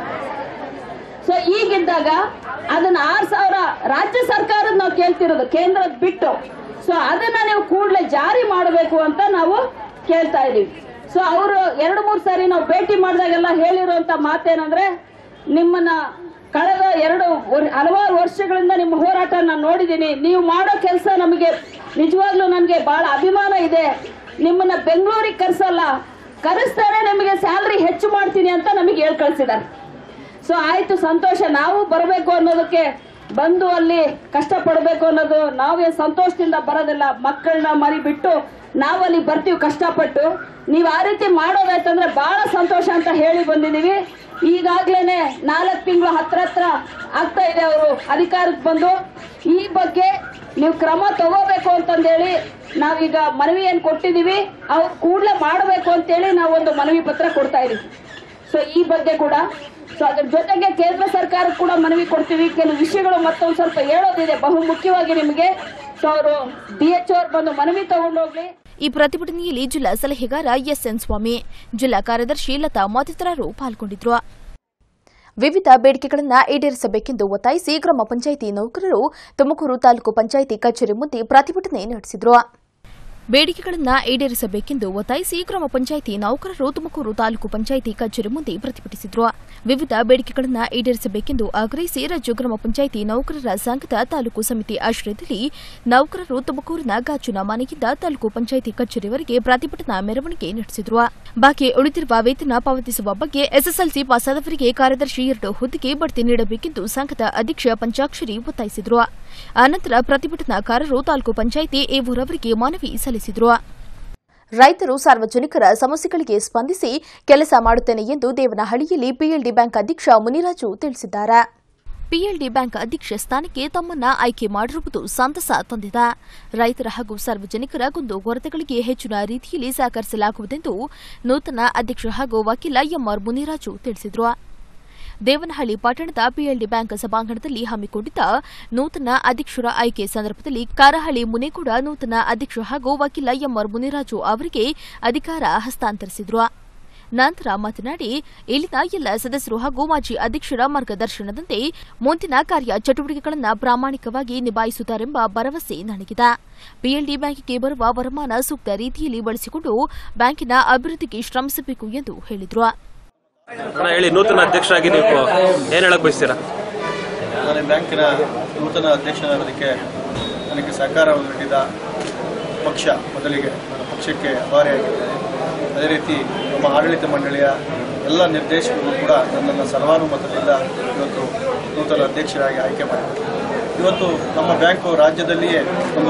ಸೊ ಈಗಿದ್ದಾಗ ಅದನ್ನ ಆರು ಸಾವಿರ ರಾಜ್ಯ ಸರ್ಕಾರದ ನಾವು ಕೇಳ್ತಿರೋದು, ಕೇಂದ್ರದ ಬಿಟ್ಟು. ಸೊ ಅದನ್ನ ನೀವು ಕೂಡಲೇ ಜಾರಿ ಮಾಡಬೇಕು ಅಂತ ನಾವು ಕೇಳ್ತಾ ಇದೀವಿ. ಸೊ ಅವರು ಎರಡು ಮೂರು ಸಾರಿ ನಾವು ಭೇಟಿ ಮಾಡಿದಾಗೆಲ್ಲ ಹೇಳಿರುವಂತ ಮಾತೇನಂದ್ರೆ, ನಿಮ್ಮನ್ನ ಕಳೆದ ಎರಡು ಹಲವಾರು ವರ್ಷಗಳಿಂದ ನಿಮ್ಮ ಹೋರಾಟ ನಾನು ನೋಡಿದ್ದೀನಿ, ನೀವು ಮಾಡೋ ಕೆಲಸ ನಮಗೆ ನಿಜವಾಗ್ಲೂ ನನಗೆ ಬಹಳ ಅಭಿಮಾನ ಇದೆ, ನಿಮ್ಮನ್ನ ಬೆಂಗಳೂರಿಗೆ ಕರೆಸಲ್ಲ, ಕರೆಸ್ತಾರೆ ನಿಮಗೆ ಸ್ಯಾಲರಿ ಹೆಚ್ಚು ಮಾಡ್ತೀನಿ ಅಂತ ನಮಗೆ ಹೇಳಿ ಕಳಿಸಿದ್ದಾರೆ. ಸೊ ಆಯ್ತು, ಸಂತೋಷ, ನಾವು ಬರಬೇಕು ಅನ್ನೋದಕ್ಕೆ, ಬಂದು ಅಲ್ಲಿ ಕಷ್ಟಪಡಬೇಕು ಅನ್ನೋದು ನಾವೇ ಸಂತೋಷದಿಂದ ಬರೋದಿಲ್ಲ. ಮಕ್ಕಳನ್ನ ಮರಿ ಬಿಟ್ಟು ನಾವು ಅಲ್ಲಿ ಬರ್ತೀವಿ ಕಷ್ಟಪಟ್ಟು. ನೀವು ಆ ರೀತಿ ಮಾಡೋದಾಯ್ತಂದ್ರೆ ಬಹಳ ಸಂತೋಷ ಅಂತ ಹೇಳಿ ಬಂದಿದ್ದೀವಿ. ಈಗಾಗ್ಲೇನೆ ನಾಲ್ಕು ತಿಂಗಳು ಹತ್ರ ಹತ್ರ ಆಗ್ತಾ ಇದೆ ಅವರು ಅಧಿಕಾರಕ್ಕೆ ಬಂದು. ಈ ಬಗ್ಗೆ ನೀವು ಕ್ರಮ ತಗೋಬೇಕು ಅಂತಂದೇಳಿ ನಾವೀಗ ಮನವಿ ಏನ್ ಕೊಟ್ಟಿದೀವಿ, ಅವ್ರು ಕೂಡಲೇ ಮಾಡಬೇಕು ಅಂತೇಳಿ ನಾವೊಂದು ಮನವಿ ಪತ್ರ ಕೊಡ್ತಾ ಇದೀವಿ. ಸೊ ಈ ಬಗ್ಗೆ ಕೂಡ, ಸೊ ಅದ್ರ ಜೊತೆಗೆ ಕೇಂದ್ರ ಸರ್ಕಾರ ಕೂಡ ಮನವಿ ಕೊಡ್ತೀವಿ. ಕೆಲವು ವಿಷಯಗಳು ಮತ್ತೊಂದು ಸ್ವಲ್ಪ ಹೇಳೋದಿದೆ ಬಹು ಮುಖ್ಯವಾಗಿ ನಿಮಗೆ. ಸೊ ಅವರು ಡಿ ಎಚ್ ಅವ್ರು ಬಂದು ಮನವಿ ತಗೊಂಡೋಗ್ಲಿ. ಈ ಪ್ರತಿಭಟನೆಯಲ್ಲಿ ಜಿಲ್ಲಾ ಸಲಹೆಗಾರ ಎಸ್ಎನ್ ಸ್ವಾಮಿ, ಜಿಲ್ಲಾ ಕಾರ್ಯದರ್ಶಿ ಲತಾ ಮತ್ತಿತರರು ಪಾಲ್ಗೊಂಡಿದ್ದರು. ವಿವಿಧ ಬೇಡಿಕೆಗಳನ್ನು ಈಡೇರಿಸಬೇಕೆಂದು ಒತ್ತಾಯಿಸಿ ಗ್ರಾಮ ಪಂಚಾಯಿತಿ ನೌಕರರು ತುಮಕೂರು ತಾಲೂಕು ಪಂಚಾಯಿತಿ ಕಚೇರಿ ಮುಂದೆ ಪ್ರತಿಭಟನೆ ನಡೆಸಿದರು. ಬೇಡಿಕೆಗಳನ್ನು ಈಡೇರಿಸಬೇಕೆಂದು ಒತ್ತಾಯಿಸಿ ಗ್ರಾಮ ಪಂಚಾಯಿತಿ ನೌಕರರು ತುಮಕೂರು ತಾಲೂಕು ಪಂಚಾಯಿತಿ ಕಚೇರಿ ಮುಂದೆ ಪ್ರತಿಭಟಿಸಿದರು. ವಿವಿಧ ಬೇಡಿಕೆಗಳನ್ನು ಈಡೇರಿಸಬೇಕೆಂದು ಆಗ್ರಹಿಸಿ ರಾಜ್ಯ ಗ್ರಾಮ ಪಂಚಾಯಿತಿ ನೌಕರರ ಸಂಘದ ತಾಲೂಕು ಸಮಿತಿ ಆಶ್ರಯದಲ್ಲಿ ನೌಕರರು ತುಮಕೂರಿನ ಗಾಜಿನ ಮನೆಯಿಂದ ತಾಲೂಕು ಪಂಚಾಯಿತಿ ಕಚೇರಿವರೆಗೆ ಪ್ರತಿಭಟನಾ ಮೆರವಣಿಗೆ ನಡೆಸಿದರು. ಬಾಕಿ ಉಳಿದಿರುವ ವೇತನ ಪಾವತಿಸುವ ಬಗ್ಗೆ ಎಸ್ಎಸ್ಎಲ್ಸಿ ಪಾಸಾದವರಿಗೆ ಕಾರ್ಯದರ್ಶಿ ಎರಡು ಹುದ್ದೆಗೆ ಬಡ್ತಿ ನೀಡಬೇಕೆಂದು ಸಂಘದ ಅಧ್ಯಕ್ಷ ಪಂಚಾಕ್ಷರಿ ಒತ್ತಾಯಿಸಿದರು. ಅನಂತರ ಪ್ರತಿಭಟನಾಕಾರರು ತಾಲೂಕು ಪಂಚಾಯಿತಿ ಎವೂರವರಿಗೆ ಮನವಿ ಸಲ್ಲಿಸಿದರು. ರೈತರು ಸಾರ್ವಜನಿಕರ ಸಮಸ್ಯೆಗಳಿಗೆ ಸ್ಪಂದಿಸಿ ಕೆಲಸ ಮಾಡುತ್ತೇನೆ ಎಂದು ದೇವನಹಳ್ಳಿಯಲ್ಲಿ ಪಿಎಲ್ಡಿ ಬ್ಯಾಂಕ್ ಅಧ್ಯಕ್ಷ ಮುನಿರಾಜು ತಿಳಿಸಿದ್ದಾರೆ. ಪಿಎಲ್ಡಿ ಬ್ಯಾಂಕ್ ಅಧ್ಯಕ್ಷ ಸ್ಥಾನಕ್ಕೆ ತಮ್ಮನ್ನ ಆಯ್ಕೆ ಮಾಡಿರುವುದು ಸಂತಸ ತಂದಿದೆ. ರೈತರ ಹಾಗೂ ಸಾರ್ವಜನಿಕರ ಕುಂದುಕೊರತೆಗಳಿಗೆ ಹೆಚ್ಚಿನ ರೀತಿಯಲ್ಲಿ ಸಹಕರಿಸಲಾಗುವುದೆಂದು ನೂತನ ಅಧ್ಯಕ್ಷ ಹಾಗೂ ವಕೀಲ ಎಂಆರ್ ಮುನಿರಾಜು ತಿಳಿಸಿದರು. ದೇವನಹಳ್ಳಿ ಪಟ್ಟಣದ ಪಿಎಲ್ಡಿ ಬ್ಯಾಂಕ್ ಸಭಾಂಗಣದಲ್ಲಿ ಹಮ್ಮಿಕೊಂಡಿದ್ದ ನೂತನ ಅಧ್ಯಕ್ಷರ ಆಯ್ಕೆ ಸಂದರ್ಭದಲ್ಲಿ ಕಾರಹಳ್ಳಿ ಮುನೇಗೌಡ ನೂತನ ಅಧ್ಯಕ್ಷ ಹಾಗೂ ವಕೀಲ ಎಂಆರ್ ಮುನಿರಾಜು ಅವರಿಗೆ ಅಧಿಕಾರ ಹಸ್ತಾಂತರಿಸಿದರು. ನಂತರ ಮಾತನಾಡಿ, ಇಲ್ಲಿನ ಎಲ್ಲ ಸದಸ್ಯರು ಹಾಗೂ ಮಾಜಿ ಅಧ್ಯಕ್ಷರ ಮಾರ್ಗದರ್ಶನದಂತೆ ಮುಂದಿನ ಕಾರ್ಯ ಚಟುವಟಿಕೆಗಳನ್ನು ಪ್ರಾಮಾಣಿಕವಾಗಿ ನಿಭಾಯಿಸುತ್ತಾರೆಂಬ ಭರವಸೆ ನನಗಿದೆ. ಪಿಎಲ್ಡಿ ಬ್ಯಾಂಕಿಗೆ ಬರುವ ವರಮಾನ ಸೂಕ್ತ ರೀತಿಯಲ್ಲಿ ಬಳಸಿಕೊಂಡು ಬ್ಯಾಂಕಿನ ಅಭಿವೃದ್ಧಿಗೆ ಶ್ರಮಿಸಬೇಕು ಎಂದು ಹೇಳಿದರು. ಹೇಳಿ, ನೂತನ ಅಧ್ಯಕ್ಷರಾಗಿ ನೀವು ಏನ್ ಹೇಳಕ್ ಬಯಸ್ತೀರಾ? ನಾನು ಬ್ಯಾಂಕಿನ ನೂತನ ಅಧ್ಯಕ್ಷನಾಗೋದಕ್ಕೆ ನನಗೆ ಸಹಕಾರ ನೀಡಿದ ಪಕ್ಷ ಮೊದಲಿಗೆ ನನ್ನ ಪಕ್ಷಕ್ಕೆ ಆಭಾರಿಯಾಗಿದ್ದೇನೆ. ಅದೇ ರೀತಿ ನಮ್ಮ ಆಡಳಿತ ಮಂಡಳಿಯ ಎಲ್ಲ ನಿರ್ದೇಶಕರು ಕೂಡ ನನ್ನನ್ನು ಸರ್ವಾನುಮತದಿಂದ ಇವತ್ತು ನೂತನ ಅಧ್ಯಕ್ಷರಾಗಿ ಆಯ್ಕೆ ಮಾಡಿದ್ದಾರೆ. ಇವತ್ತು ನಮ್ಮ ಬ್ಯಾಂಕು ರಾಜ್ಯದಲ್ಲಿಯೇ ಒಂದು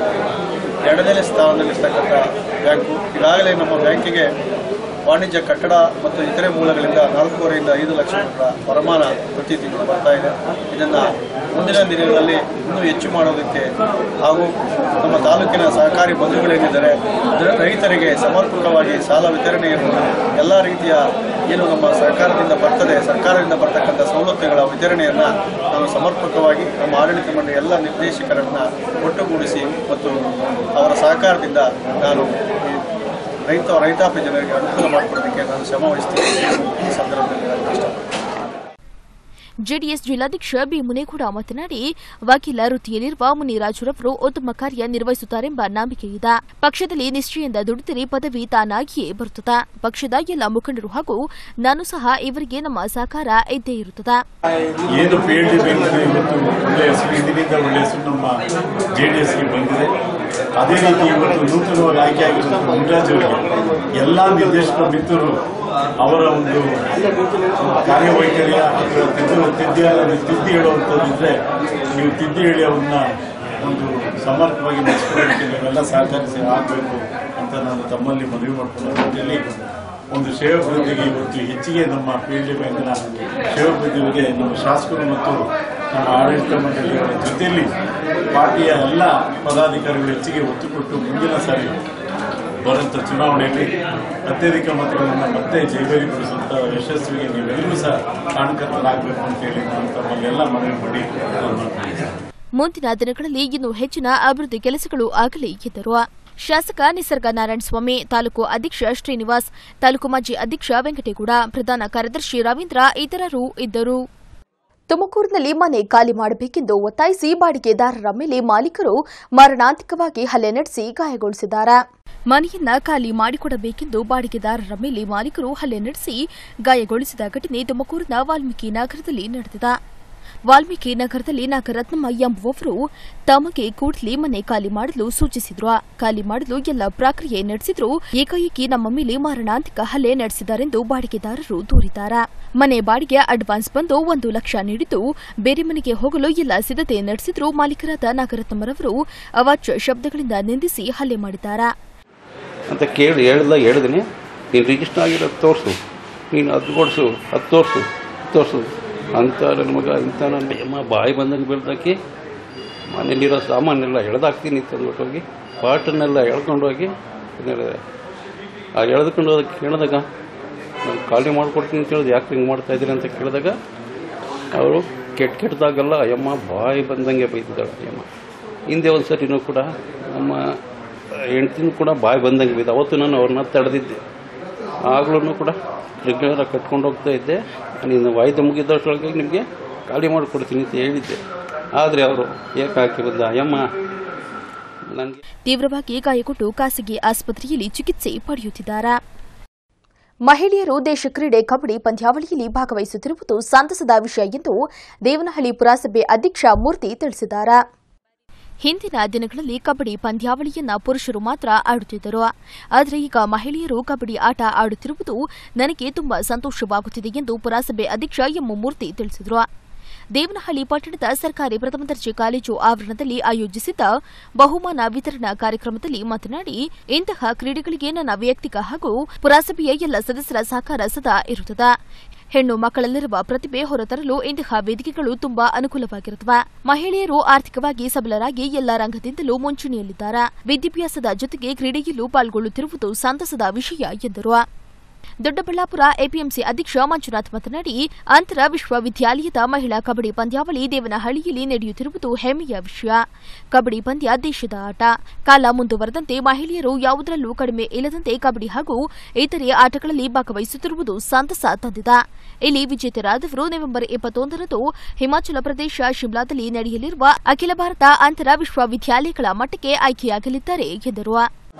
ಎರಡನೇ ಸ್ಥಾನದಲ್ಲಿರ್ತಕ್ಕಂಥ ಬ್ಯಾಂಕು. ಈಗಾಗಲೇ ನಮ್ಮ ಬ್ಯಾಂಕಿಗೆ ವಾಣಿಜ್ಯ ಕಟ್ಟಡ ಮತ್ತು ಇತರೆ ಮೂಲಗಳಿಂದ ನಾಲ್ಕೂವರೆಯಿಂದ ಐದು ಲಕ್ಷ ರೂಪಾಯಿ ವರಮಾನ ಪ್ರತಿ ತಿಂಗಳು ಬರ್ತಾ ಇದೆ. ಇದನ್ನು ಮುಂದಿನ ದಿನಗಳಲ್ಲಿ ಇನ್ನೂ ಹೆಚ್ಚು ಮಾಡೋದಕ್ಕೆ ಹಾಗೂ ನಮ್ಮ ತಾಲೂಕಿನ ಸಹಕಾರಿ ಬಂಧುಗಳೇನಿದ್ದಾರೆ ರೈತರಿಗೆ ಸಮರ್ಪಕವಾಗಿ ಸಾಲ ವಿತರಣೆಯನ್ನು ಎಲ್ಲ ರೀತಿಯ ಏನು ನಮ್ಮ ಸರ್ಕಾರದಿಂದ ಬರ್ತದೆ, ಸರ್ಕಾರದಿಂದ ಬರ್ತಕ್ಕಂಥ ಸವಲತ್ತುಗಳ ವಿತರಣೆಯನ್ನು ನಾವು ಸಮರ್ಪಕವಾಗಿ ನಮ್ಮ ಆಡಳಿತ ಮಂಡಳಿ ಎಲ್ಲ ನಿರ್ದೇಶಕರನ್ನು ಒಟ್ಟುಗೂಡಿಸಿ ಮತ್ತು ಅವರ ಸಹಕಾರದಿಂದ ನಾನು ರೈತ ರೈತಾಪಿ ಜನರಿಗೆ ಅನುಕೂಲ ಮಾಡಿಕೊಡೋದಕ್ಕೆ ನಾನು ಶ್ರಮ ವಹಿಸ್ತೀನಿ. ಈ ಸಂದರ್ಭದಲ್ಲಿ ನಾನು ಇಷ್ಟಪಡ್ತೀನಿ. ಜೆಡಿಎಸ್ ಜಿಲ್ಲಾಧ್ಯಕ್ಷ ಬಿ ಮುನೇಗೌಡ ಮಾತನಾಡಿ, ವಕೀಲ ವೃತ್ತಿಯಲ್ಲಿರುವ ಮುನಿರಾಜುರವರು ಉತ್ತಮ ಕಾರ್ಯ ನಿರ್ವಹಿಸುತ್ತಾರೆಂಬ ನಂಬಿಕೆ ಇದೆ. ಪಕ್ಷದಲ್ಲಿ ನಿಷ್ಠೆಯಿಂದ ದುಡಿದರೆ ಪದವಿ ತಾನಾಗಿಯೇ ಬರುತ್ತದೆ. ಪಕ್ಷದ ಎಲ್ಲ ಮುಖಂಡರು ಹಾಗೂ ನಾನು ಸಹ ಇವರಿಗೆ ನಮ್ಮ ಸಹಕಾರ ಇದ್ದೇ ಇರುತ್ತದೆ. ಏನು ಪಿಎಲ್ಡಿ ಬ್ಯಾಂಕ್ ಇವತ್ತು ಒಳ್ಳೆಯ ಹೆಸರು ಇದರಿಂದ ಒಳ್ಳೆಯ ಹೆಸರು ನಮ್ಮ ಜೆಡಿಎಸ್ಗೆ ಬಂದಿದೆ. ಅದೇ ರೀತಿ ಇವತ್ತು ನೂತನವಾಗಿ ಆಯ್ಕೆಯಾಗಿರುವ ಮುನಿರಾಜ್ ಅವರಿಗೆ ಎಲ್ಲ ನಿರ್ದೇಶಕ ಮಿತ್ರರು ಅವರ ಒಂದು ಕಾರ್ಯವೈಖರಿಯ ತಿದ್ದಿ ತಿದ್ದಿ ಹೇಳುವಂಥದ್ದಿದ್ರೆ ನೀವು ತಿದ್ದಿ ಹೇಳಿ ಅವ್ರನ್ನ ಒಂದು ಸಮರ್ಪಕವಾಗಿ ನಡೆಸಿಕೊಳ್ಳಲಿಕ್ಕೆ ನೀವೆಲ್ಲ ಸಹಕರಿಸಿ ಆಗಬೇಕು ಅಂತ ನಾನು ತಮ್ಮಲ್ಲಿ ಮನವಿ ಮಾಡಿಕೊಳ್ಳೋ ಜೊತೆಯಲ್ಲಿ ಒಂದು ಸೇವಾಭಿವೃದ್ಧಿಗೆ ಇವತ್ತು ಹೆಚ್ಚಿಗೆ ನಮ್ಮ ಪಿಎಲ್ಡಿ ಬ್ಯಾಂಕ್ನ ಸೇವಾಭಿವೃದ್ಧಿಗೆ ನಮ್ಮ ಶಾಸಕರು ಮತ್ತು ನಮ್ಮ ಆಡಳಿತ ಮಂಡಳಿಯವರ ಜೊತೆಯಲ್ಲಿ ಪಾರ್ಟಿಯ ಎಲ್ಲ ಪದಾಧಿಕಾರಿಗಳು ಹೆಚ್ಚಿಗೆ ಒತ್ತು ಕೊಟ್ಟು ಮುಂದಿನ ಸಾರಿ ಬರುವಂಥ ಚುನಾವಣೆಯಲ್ಲಿ ಅತ್ಯಧಿಕ ಮತಗಳನ್ನು ಮತ್ತೆ ಜೈವೇರಿಗೊಳಿಸುವಂಥ ಯಶಸ್ವಿಗೆ ನೀವೆಲ್ಲರೂ ಸಹ ಕಾರಣಕರ್ತರಾಗಬೇಕು ಅಂತೇಳಿ ನಾನು ತಮ್ಮಲ್ಲೆಲ್ಲ ಮನವಿ ಮಾಡಿ ಮುಂದಿನ ದಿನಗಳಲ್ಲಿ ಇನ್ನೂ ಹೆಚ್ಚಿನ ಅಭಿವೃದ್ಧಿ ಕೆಲಸಗಳು ಆಗಲಿ ಎಂದರು. ಶಾಸಕ ನಿಸರ್ಗ ನಾರಾಯಣಸ್ವಾಮಿ, ತಾಲೂಕು ಅಧ್ಯಕ್ಷ ಶ್ರೀನಿವಾಸ್, ತಾಲೂಕು ಮಾಜಿ ಅಧ್ಯಕ್ಷ ವೆಂಕಟೇಗೌಡ, ಪ್ರಧಾನ ಕಾರ್ಯದರ್ಶಿ ರವೀಂದ್ರ ಇತರರು ಇದ್ದರು. ತುಮಕೂರಿನಲ್ಲಿ ಮನೆ ಖಾಲಿ ಮಾಡಬೇಕೆಂದು ಒತ್ತಾಯಿಸಿ ಬಾಡಿಗೆದಾರರ ಮೇಲೆ ಮಾಲೀಕರು ಮಾರಣಾಂತಿಕವಾಗಿ ಹಲ್ಲೆ ನಡೆಸಿ ಗಾಯಗೊಳಿಸಿದ್ದಾರೆ. ಮನೆಯನ್ನ ಖಾಲಿ ಮಾಡಿಕೊಡಬೇಕೆಂದು ಬಾಡಿಗೆದಾರರ ಮೇಲೆ ಮಾಲೀಕರು ಹಲ್ಲೆ ನಡೆಸಿ ಗಾಯಗೊಳಿಸಿದ ಘಟನೆ ತುಮಕೂರಿನ ವಾಲ್ಮೀಕಿ ನಗರದಲ್ಲಿ ನಡೆದಿದೆ. ವಾಲ್ಮೀಕಿ ನಗರದಲ್ಲಿ ನಾಗರತ್ನಮ್ಮ ಎಂಬುವವರು ತಮಗೆ ಕೂಡಲೇ ಮನೆ ಖಾಲಿ ಮಾಡಲು ಸೂಚಿಸಿದ್ರು. ಖಾಲಿ ಮಾಡಲು ಎಲ್ಲ ಪ್ರಕ್ರಿಯೆ ನಡೆಸಿದ್ರು. ಏಕಾಏಕಿ ನಮ್ಮ ಮೇಲೆ ಮಾರಣಾಂತಿಕ ಹಲ್ಲೆ ನಡೆಸಿದ್ದಾರೆಂದು ಬಾಡಿಗೆದಾರರು ದೂರಿದ್ದಾರೆ. ಮನೆ ಬಾಡಿಗೆ ಅಡ್ವಾನ್ಸ್ ಬಂದು ಒಂದು ಲಕ್ಷ ನೀಡಿದ್ದು ಬೇರೆ ಮನೆಗೆ ಹೋಗಲು ಎಲ್ಲ ಸಿದ್ಧತೆ ನಡೆಸಿದ್ರು. ಮಾಲೀಕರಾದ ನಾಗರತ್ನಮ್ಮರವರು ಅವಾಚ್ಯ ಶಬ್ದಗಳಿಂದ ನಿಂದಿಸಿ ಹಲ್ಲೆ ಮಾಡಿದ್ದಾರೆ ಅಂತ ಕೇಳಿ ಹೇಳ್ದ ಹೇಳಿದೀನಿ. ನೀನು ರಿಜಿಸ್ಟರ್ ಆಗಿರೋದು ತೋರಿಸು, ನೀನು ಅದು ಕೊಡಿಸು, ಅದು ತೋರಿಸು ತೋರಿಸು ಅಂತ ನನ್ನ ಮಗ ಇಂಥ ನನ್ನ ಅಮ್ಮ ಬಾಯಿ ಬಂದಂಗೆ ಬೀಳ್ದಾಕಿ ಮನೇಲಿರೋ ಸಾಮಾನೆಲ್ಲ ಎಳೆದಾಕ್ತೀನಿ ತಂದ್ಬಿಟ್ಟೋಗಿ ಪಾಟನ್ನೆಲ್ಲ ಎಳ್ಕೊಂಡೋಗಿ ಆ ಎಳೆದುಕೊಂಡು ಹೋದಕ್ಕೆ ಕೇಳಿದಾಗ ನಾನು ಖಾಲಿ ಮಾಡಿಕೊಡ್ತೀನಿ ಅಂತ ಹೇಳಿದೆ. ಯಾಕೆ ಹಿಂಗೆ ಮಾಡ್ತಾ ಇದ್ದೀನಿ ಅಂತ ಕೇಳಿದಾಗ ಅವರು ಕೆಟ್ಟ ಕೆಟ್ಟದಾಗಲ್ಲ ಅಯ್ಯಮ್ಮ ಬಾಯಿ ಬಂದಂಗೆ ಬೈದಿದ್ದಾಳೆ ಅಯ್ಯಮ್ಮ. ಹಿಂದೆ ಒಂದು ಸರಿನೂ ಕೂಡ ನಮ್ಮ ಹೆಂಡ್ತಿನೂ ಕೂಡ ಬಾಯಿ ಬಂದಂಗೆ ಬೈದ. ಅವತ್ತು ನಾನು ಅವ್ರನ್ನ ತಡೆದಿದ್ದೆ. ಆಗ್ಲೂ ಕೂಡ ರೆಗ್ಯುಲರಾಗಿ ಕಟ್ಕೊಂಡು ಹೋಗ್ತಾ ಇದ್ದೆ. ನೀನು ವಾಯ್ದೆ ಮುಗಿದಷ್ಟೊಳಗೆ ನಿಮಗೆ ಖಾಲಿ ಮಾಡಿಕೊಡ್ತೀನಿ ಅಂತ ಹೇಳಿದ್ದೆ. ಆದರೆ ಅವರು ಏಕಾಕಿ ಬಂದ ಅಯ್ಯಮ್ಮ ನನಗೆ ತೀವ್ರವಾಗಿ ಗಾಯಗೊಂಡು ಖಾಸಗಿ ಆಸ್ಪತ್ರೆಯಲ್ಲಿ ಚಿಕಿತ್ಸೆ ಪಡೆಯುತ್ತಿದ್ದಾರೆ. ಮಹಿಳೆಯರು ದೇಶ ಕ್ರೀಡೆ ಕಬಡ್ಡಿ ಪಂದ್ಯಾವಳಿಯಲ್ಲಿ ಭಾಗವಹಿಸುತ್ತಿರುವುದು ಸಂತಸದ ವಿಷಯ ಎಂದು ದೇವನಹಳ್ಳಿ ಪುರಸಭೆ ಅಧ್ಯಕ್ಷ ಮೂರ್ತಿ ತಿಳಿಸಿದ್ದಾರೆ. ಹಿಂದಿನ ದಿನಗಳಲ್ಲಿ ಕಬಡ್ಡಿ ಪಂದ್ಯಾವಳಿಯನ್ನ ಪುರುಷರು ಮಾತ್ರ ಆಡುತ್ತಿದ್ದರು. ಆದರೆ ಈಗ ಮಹಿಳೆಯರು ಕಬಡ್ಡಿ ಆಟ ಆಡುತ್ತಿರುವುದು ನನಗೆ ತುಂಬಾ ಸಂತೋಷವಾಗುತ್ತಿದೆ ಎಂದು ಪುರಸಭೆ ಅಧ್ಯಕ್ಷ ಎಂ ಮೂರ್ತಿ ತಿಳಿಸಿದರು. ದೇವನಹಳ್ಳಿ ಪಟ್ಟಣದ ಸರ್ಕಾರಿ ಪ್ರಥಮ ದರ್ಜೆ ಕಾಲೇಜು ಆವರಣದಲ್ಲಿ ಆಯೋಜಿಸಿದ್ದ ಬಹುಮಾನ ವಿತರಣಾ ಕಾರ್ಯಕ್ರಮದಲ್ಲಿ ಮಾತನಾಡಿ, ಇಂತಹ ಕ್ರೀಡೆಗಳಿಗೆ ನನ್ನ ವೈಯಕ್ತಿಕ ಹಾಗೂ ಪುರಸಭೆಯ ಎಲ್ಲ ಸದಸ್ಯರ ಸಹಕಾರ ಸದಾ ಇರುತ್ತದೆ. ಹೆಣ್ಣು ಮಕ್ಕಳಲ್ಲಿರುವ ಪ್ರತಿಭೆ ಹೊರತರಲು ಇಂತಹ ವೇದಿಕೆಗಳು ತುಂಬಾ ಅನುಕೂಲವಾಗಿರುತ್ತವೆ. ಮಹಿಳೆಯರು ಆರ್ಥಿಕವಾಗಿ ಸಬಲರಾಗಿ ಎಲ್ಲ ರಂಗದಿಂದಲೂ ಮುಂಚೂಣಿಯಲ್ಲಿದ್ದಾರೆ. ವಿದ್ಯಾಭ್ಯಾಸದ ಜೊತೆಗೆ ಕ್ರೀಡೆಯಲ್ಲೂ ಪಾಲ್ಗೊಳ್ಳುತ್ತಿರುವುದು ಸಂತಸದ ವಿಷಯ ಎಂದರು. ದೊಡ್ಡಬಳ್ಳಾಪುರ ಎಪಿಎಂಸಿ ಅಧ್ಯಕ್ಷ ಮಂಜುನಾಥ್ ಮಾತನಾಡಿ, ಅಂತರ ವಿಶ್ವವಿದ್ಯಾಲಯದ ಮಹಿಳಾ ಕಬಡ್ಡಿ ಪಂದ್ಯಾವಳಿ ದೇವನಹಳ್ಳಿಯಲ್ಲಿ ನಡೆಯುತ್ತಿರುವುದು ಹೆಮ್ಮೆಯ ವಿಷಯ. ಕಬಡ್ಡಿ ಪಂದ್ಯ ದೇಶದ ಆಟ. ಕಾಲ ಮುಂದುವರೆದಂತೆ ಮಹಿಳೆಯರು ಯಾವುದರಲ್ಲೂ ಕಡಿಮೆ ಇಲ್ಲದಂತೆ ಕಬಡ್ಡಿ ಹಾಗೂ ಇತರೆ ಆಟಗಳಲ್ಲಿ ಭಾಗವಹಿಸುತ್ತಿರುವುದು ಸಂತಸ ತಂದಿದೆ. ಇಲ್ಲಿ ವಿಜೇತರಾದವರು ನವೆಂಬರ್ ಇಪ್ಪತ್ತೊಂದರಂದು ಹಿಮಾಚಲ ಪ್ರದೇಶ ಶಿಮ್ಲಾದಲ್ಲಿ ನಡೆಯಲಿರುವ ಅಖಿಲ ಭಾರತ ಅಂತರ ವಿಶ್ವವಿದ್ಯಾಲಯಗಳ ಮಟ್ಟಕ್ಕೆ ಆಯ್ಕೆಯಾಗಲಿದ್ದಾರೆ ಎಂದರು.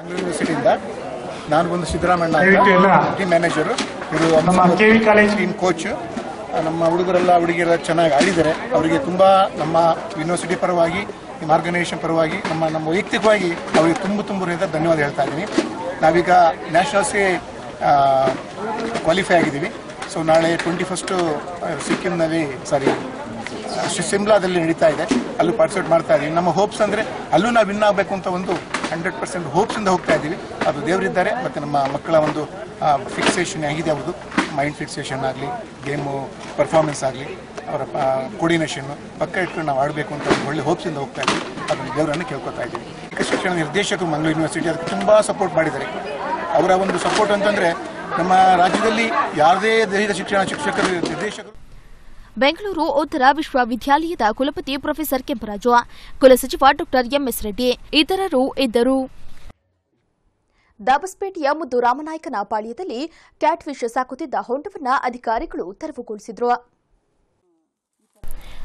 ನಾನು ಬಂದು ಸಿದ್ದರಾಮಣ್ಣ ಟೀಮ್ ಮ್ಯಾನೇಜರು, ಇದು ಟೀಮ್ ಕೋಚ್. ನಮ್ಮ ಹುಡುಗರೆಲ್ಲ ಹುಡುಗಿಯರೆಲ್ಲ ಚೆನ್ನಾಗಿ ಆಡಿದ್ದಾರೆ. ಅವರಿಗೆ ತುಂಬ ನಮ್ಮ ಯೂನಿವರ್ಸಿಟಿ ಪರವಾಗಿ, ನಿಮ್ಮ ಆರ್ಗನೈಸೇಷನ್ ಪರವಾಗಿ, ನಮ್ಮ ನಮ್ಮ ವೈಯಕ್ತಿಕವಾಗಿ ಅವರಿಗೆ ತುಂಬ ತುಂಬ ಧನ್ಯವಾದ ಹೇಳ್ತಾ ಇದ್ದೀನಿ. ನಾವೀಗ ನ್ಯಾಷನಲ್ಸ್ಗೆ ಕ್ವಾಲಿಫೈ ಆಗಿದ್ದೀವಿ. ಸೊ ನಾಳೆ ಟ್ವೆಂಟಿ ಫಸ್ಟು ಸಿಕ್ಕಿಂನಲ್ಲಿ ಸಾರಿ ಶಿಮ್ಲಾದಲ್ಲಿ ನಡೀತಾ ಇದೆ. ಅಲ್ಲೂ ಪಾರ್ಟಿಸಿಪೇಟ್ ಮಾಡ್ತಾ ಇದ್ದೀವಿ. ನಮ್ಮ ಹೋಪ್ಸ್ ಅಂದರೆ ಅಲ್ಲೂ ನಾವು ವಿನ್ ಆಗಬೇಕು ಅಂತ ಒಂದು ಹಂಡ್ರೆಡ್ ಪರ್ಸೆಂಟ್ ಹೋಪ್ಸಿಂದ ಹೋಗ್ತಾ ಇದ್ದೀವಿ. ಅದು ದೇವರಿದ್ದಾರೆ ಮತ್ತು ನಮ್ಮ ಮಕ್ಕಳ ಒಂದು ಫಿಕ್ಸೇಷನ್ ಆಗಿದೆ. ಅವ್ರದ್ದು ಮೈಂಡ್ ಫಿಕ್ಸೇಷನ್ ಆಗಲಿ, ಗೇಮು ಪರ್ಫಾರ್ಮೆನ್ಸ್ ಆಗಲಿ, ಅವರ ಕೋರ್ಡಿನೇಷನ್ನು ಪಕ್ಕ ಇಟ್ಕೊಂಡು ನಾವು ಆಡಬೇಕು ಅಂತ ಒಂದು ಒಳ್ಳೆ ಹೋಪ್ಸಿಂದ ಹೋಗ್ತಾ ಇದ್ದೀವಿ. ಅದನ್ನು ದೇವರನ್ನು ಕೇಳ್ಕೊತಾ ಇದ್ದೀವಿ. ಶಿಕ್ಷಣ ನಿರ್ದೇಶಕರು ಮಂಗಳೂರು ಯೂನಿವರ್ಸಿಟಿ ಅದಕ್ಕೆ ತುಂಬ ಸಪೋರ್ಟ್ ಮಾಡಿದ್ದಾರೆ. ಅವರ ಒಂದು ಸಪೋರ್ಟ್ ಅಂತಂದರೆ ನಮ್ಮ ರಾಜ್ಯದಲ್ಲಿ ಯಾವುದೇ ದೈಹಿಕ ಶಿಕ್ಷಣ ಶಿಕ್ಷಕರು ನಿರ್ದೇಶಕರು. ಬೆಂಗಳೂರು ಉತ್ತರ ವಿಶ್ವವಿದ್ಯಾಲಯದ ಕುಲಪತಿ ಪ್ರೊಫೆಸರ್ ಕೆಂಪರಾಜು, ಕುಲಸಚಿವ ಡಾ ಎಂಎಸ್ ರೆಡ್ಡಿ ಇತರರು ಇದ್ದರು. ದಾಬಸ್ಪೇಟೆಯ ಮುದ್ದು ರಾಮನಾಯಕನ ಪಾಳ್ಯದಲ್ಲಿ ಕ್ಯಾಟ್ ಫಿಶ್ ಸಾಕುತ್ತಿದ್ದ ಹೊಂಡವನ್ನು ಅಧಿಕಾರಿಗಳು ತೆರವುಗೊಳಿಸಿದರು.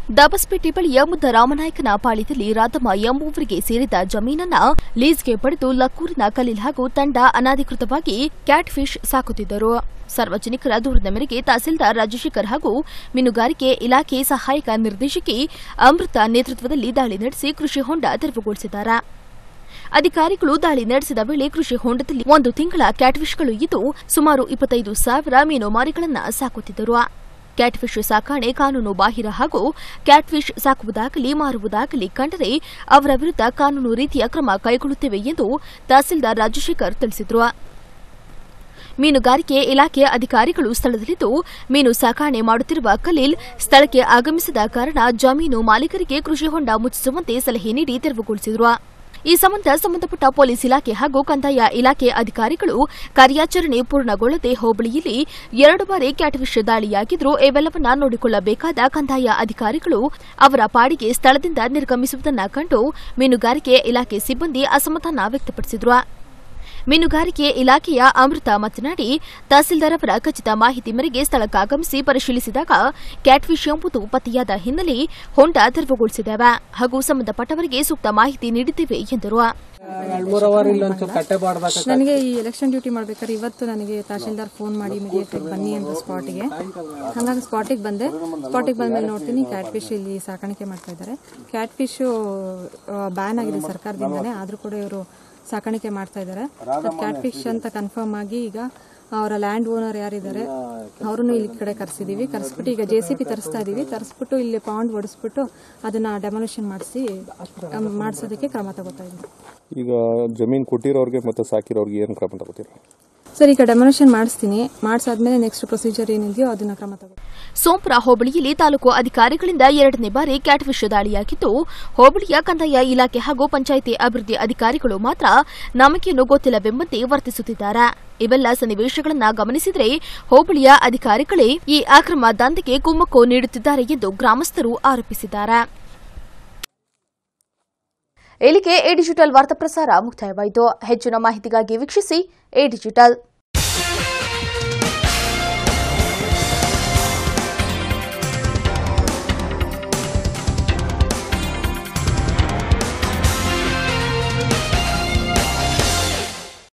ದಾಬಸ್ಪೇಟೆ ಬಳಿಯ ಮುದ್ದರಾಮನಾಯಕನ ಪಾಳ್ಯದಲ್ಲಿ ರಾಧಮ್ಮ ಎಂಬುವರಿಗೆ ಸೇರಿದ ಜಮೀನನ್ನ ಲೀಸ್ಗೆ ಪಡೆದು ಲಕ್ಕೂರಿನ ಖಲೀಲ್ ಹಾಗೂ ತಂಡ ಅನಧಿಕೃತವಾಗಿ ಕ್ಯಾಟ್ ಫಿಶ್ ಸಾಕುತ್ತಿದ್ದರು. ಸಾರ್ವಜನಿಕರ ದೂರದ ಮೇರೆಗೆ ತಹಸೀಲ್ದಾರ್ ರಾಜಶೇಖರ್ ಹಾಗೂ ಮೀನುಗಾರಿಕೆ ಇಲಾಖೆ ಸಹಾಯಕ ನಿರ್ದೇಶಕಿ ಅಮೃತ ನೇತೃತ್ವದಲ್ಲಿ ದಾಳಿ ನಡೆಸಿ ಕೃಷಿ ಹೊಂಡ ತೆರವುಗೊಳಿಸಿದ್ದಾರೆ. ಅಧಿಕಾರಿಗಳು ದಾಳಿ ನಡೆಸಿದ ವೇಳೆ ಕೃಷಿ ಹೊಂಡದಲ್ಲಿ ಒಂದು ತಿಂಗಳ ಕ್ಯಾಟ್ಫಿಶ್ಗಳು ಇದ್ದು ಸುಮಾರು ಇಪ್ಪತ್ತೈದು ಸಾವಿರ ಮೀನುಮಾರಿಗಳನ್ನು ಸಾಕುತ್ತಿದ್ದರು. ಕ್ಯಾಟ್ಫಿಶ್ ಸಾಕಣೆ ಕಾನೂನು ಬಾಹಿರ ಹಾಗೂ ಕ್ಯಾಟ್ಫಿಶ್ ಸಾಕುವುದಾಗಲಿ ಮಾರುವುದಾಗಲಿ ಕಂಡರೆ ಅವರ ವಿರುದ್ಧ ಕಾನೂನು ರೀತಿಯ ಕ್ರಮ ಕೈಗೊಳ್ಳುತ್ತೇವೆ ಎಂದು ತಹಸೀಲ್ದಾರ್ ರಾಜಶೇಖರ್ ತಿಳಿಸಿದರು. ಮೀನುಗಾರಿಕೆ ಇಲಾಖೆ ಅಧಿಕಾರಿಗಳು ಸ್ಥಳದಲ್ಲಿದ್ದು ಮೀನು ಸಾಕಣೆ ಮಾಡುತ್ತಿರುವ ಖಲೀಲ್ ಸ್ಥಳಕ್ಕೆ ಆಗಮಿಸಿದ ಕಾರಣ ಜಮೀನು ಮಾಲೀಕರಿಗೆ ಕೃಷಿ ಹೊಂಡ ಮುಚ್ಚಿಸುವಂತೆ ಸಲಹೆ ನೀಡಿ ತೆರವುಗೊಳಿಸಿದರು. ಈ ಸಂಬಂಧ ಸಂಬಂಧಪಟ್ಟ ಪೊಲೀಸ್ ಇಲಾಖೆ ಹಾಗೂ ಕಂದಾಯ ಇಲಾಖೆ ಅಧಿಕಾರಿಗಳು ಕಾರ್ಯಾಚರಣೆ ಪೂರ್ಣಗೊಳ್ಳದೆ ಹೋಬಳಿಯಲ್ಲಿ ಎರಡು ಬಾರಿ ಕ್ಯಾಟ್ಫಿಶ್ ದಾಳಿಯಾಗಿದ್ದರೂ ಇವೆಲ್ಲವನ್ನ ನೋಡಿಕೊಳ್ಳಬೇಕಾದ ಕಂದಾಯ ಅಧಿಕಾರಿಗಳು ಅವರ ಪಾಡಿಗೆ ಸ್ಥಳದಿಂದ ನಿರ್ಗಮಿಸುವುದನ್ನು ಕಂಡು ಮೀನುಗಾರಿಕೆ ಇಲಾಖೆ ಸಿಬ್ಬಂದಿ ಅಸಮಾಧಾನ ವ್ಯಕ್ತಪಡಿಸಿದರು. ಮೀನುಗಾರಿಕೆ ಇಲಾಖೆಯ ಅಮೃತ ಮಾತನಾಡಿ ತಹಸೀಲ್ದಾರ್ ಅವರ ಖಚಿತ ಮಾಹಿತಿ ಮೇರೆಗೆ ಸ್ಥಳಕ್ಕಾಗಮಿಸಿ ಪರಿಶೀಲಿಸಿದಾಗ ಕ್ಯಾಟ್ಫಿಶ್ ಎಂಬುದು ಪತ್ತೆಯಾದ ಹಿನ್ನೆಲೆ ಹೊಂಡ ತೆರವುಗೊಳಿಸಿದ್ದೇವೆ ಹಾಗೂ ಸಂಬಂಧಪಟ್ಟವರಿಗೆ ಸೂಕ್ತ ಮಾಹಿತಿ ನೀಡಿದ್ದೇವೆ ಎಂದರು. ನನಗೆ ಈ ಎಲೆಕ್ಷನ್ ಡ್ಯೂಟಿ ಮಾಡ್ಬೇಕಾದ್ರೆ ಇವತ್ತು ನನಗೆ ತಹಶೀಲ್ದಾರ್ ಫೋನ್ ಮಾಡಿ ಇಮಿಡಿಯೇಟ್ ಆಗಿ ಬನ್ನಿ ಅಂತ ಸ್ಪಾಟಿಗೆ. ಹಾಗಾಗಿ ಸ್ಪಾಟಿಗೆ ಬಂದೆ. ಸ್ಪಾಟಿಗೆ ಬಂದ್ಮೇಲೆ ನೋಡ್ತೀನಿ ಕ್ಯಾಟ್ ಫಿಶ್ ಇಲ್ಲಿ ಸಾಕಾಣಿಕೆ ಮಾಡ್ತಾ ಇದ್ದಾರೆ. ಕ್ಯಾಟ್ ಫಿಶ್ ಬ್ಯಾನ್ ಆಗಿದೆ ಸರ್ಕಾರದಿಂದನೇ, ಆದ್ರೂ ಕೂಡ ಇವರು ಸಾಕಾಣಿಕೆ ಮಾಡ್ತಾ ಇದ್ದಾರೆ. ಕ್ಯಾಟ್ ಫಿಶ್ ಅಂತ ಕನ್ಫರ್ಮ್ ಆಗಿ ಈಗ ಅವರ ಲ್ಯಾಂಡ್ ಓನರ್ ಯಾರಿದ್ದಾರೆ ಅವರನ್ನು ಇಲ್ಲಿ ಕಡೆ ಕರೆಸಿದೀವಿ. ಕರೆಸ್ಬಿಟ್ಟು ಈಗ ಜೆ ಸಿ ಬಿ ತರಿಸ್ತಾ ಇದೀವಿ. ತರಿಸ್ಬಿಟ್ಟು ಇಲ್ಲಿ ಪಾಂಡ್ ಹೊಡಿಸ್ಬಿಟ್ಟು ಅದನ್ನ ಡೆಮೊಲಿಷನ್ ಮಾಡಿಸಿ ಮಾಡಿಸೋದಕ್ಕೆ ಕ್ರಮ ತಗೋತಾ ಇದ್ದೀವಿ. ಈಗ ಜಮೀನು ಕೊಟ್ಟಿರೋರಿಗೆ ಮತ್ತೆ ಸಾಕಿರೋರಿಗೆ ಏನು ಕ್ರಮ ತಗೋತೀರಾ ಸರ್? ಈಗ ಡೆಮೊಲಿಷನ್ ಮಾಡಿಸ್ತೀನಿ. ಮಾಡಿಸಾದ್ಮೇಲೆ ನೆಕ್ಸ್ಟ್ ಪ್ರೊಸೀಜರ್ ಏನಿದೆಯೋ ಅದನ್ನ ಕ್ರಮ ತಗೋತೀವಿ. ಸೋಂಪುರ ಹೋಬಳಿಯಲ್ಲಿ ತಾಲೂಕು ಅಧಿಕಾರಿಗಳಿಂದ ಎರಡನೇ ಬಾರಿ ಕ್ಯಾಟ್ಫಿಶ್ ದಾಳಿಯಾಗಿದ್ದು ಹೋಬಳಿಯ ಕಂದಾಯ ಇಲಾಖೆ ಹಾಗೂ ಪಂಚಾಯಿತಿ ಅಭಿವೃದ್ಧಿ ಅಧಿಕಾರಿಗಳು ಮಾತ್ರ ನಮಗೇನು ಗೊತ್ತಿಲ್ಲವೆಂಬಂತೆ ವರ್ತಿಸುತ್ತಿದ್ದಾರೆ. ಇವೆಲ್ಲ ಸನ್ನಿವೇಶಗಳನ್ನು ಗಮನಿಸಿದರೆ ಹೋಬಳಿಯ ಅಧಿಕಾರಿಗಳೇ ಈ ಅಕ್ರಮ ದಂಧೆಗೆ ಕುಮ್ಮಕ್ಕು ನೀಡುತ್ತಿದ್ದಾರೆ ಎಂದು ಗ್ರಾಮಸ್ಥರು ಆರೋಪಿಸಿದ್ದಾರೆ. ಇಲ್ಲಿಗೆ ಎ ಡಿಜಿಟಲ್ ವಾರ್ತಾ ಪ್ರಸಾರ ಮುಕ್ತಾಯವಾಯಿತು. ಹೆಚ್ಚಿನ ಮಾಹಿತಿಗಾಗಿ ವೀಕ್ಷಿಸಿ ಎ ಡಿಜಿಟಲ್.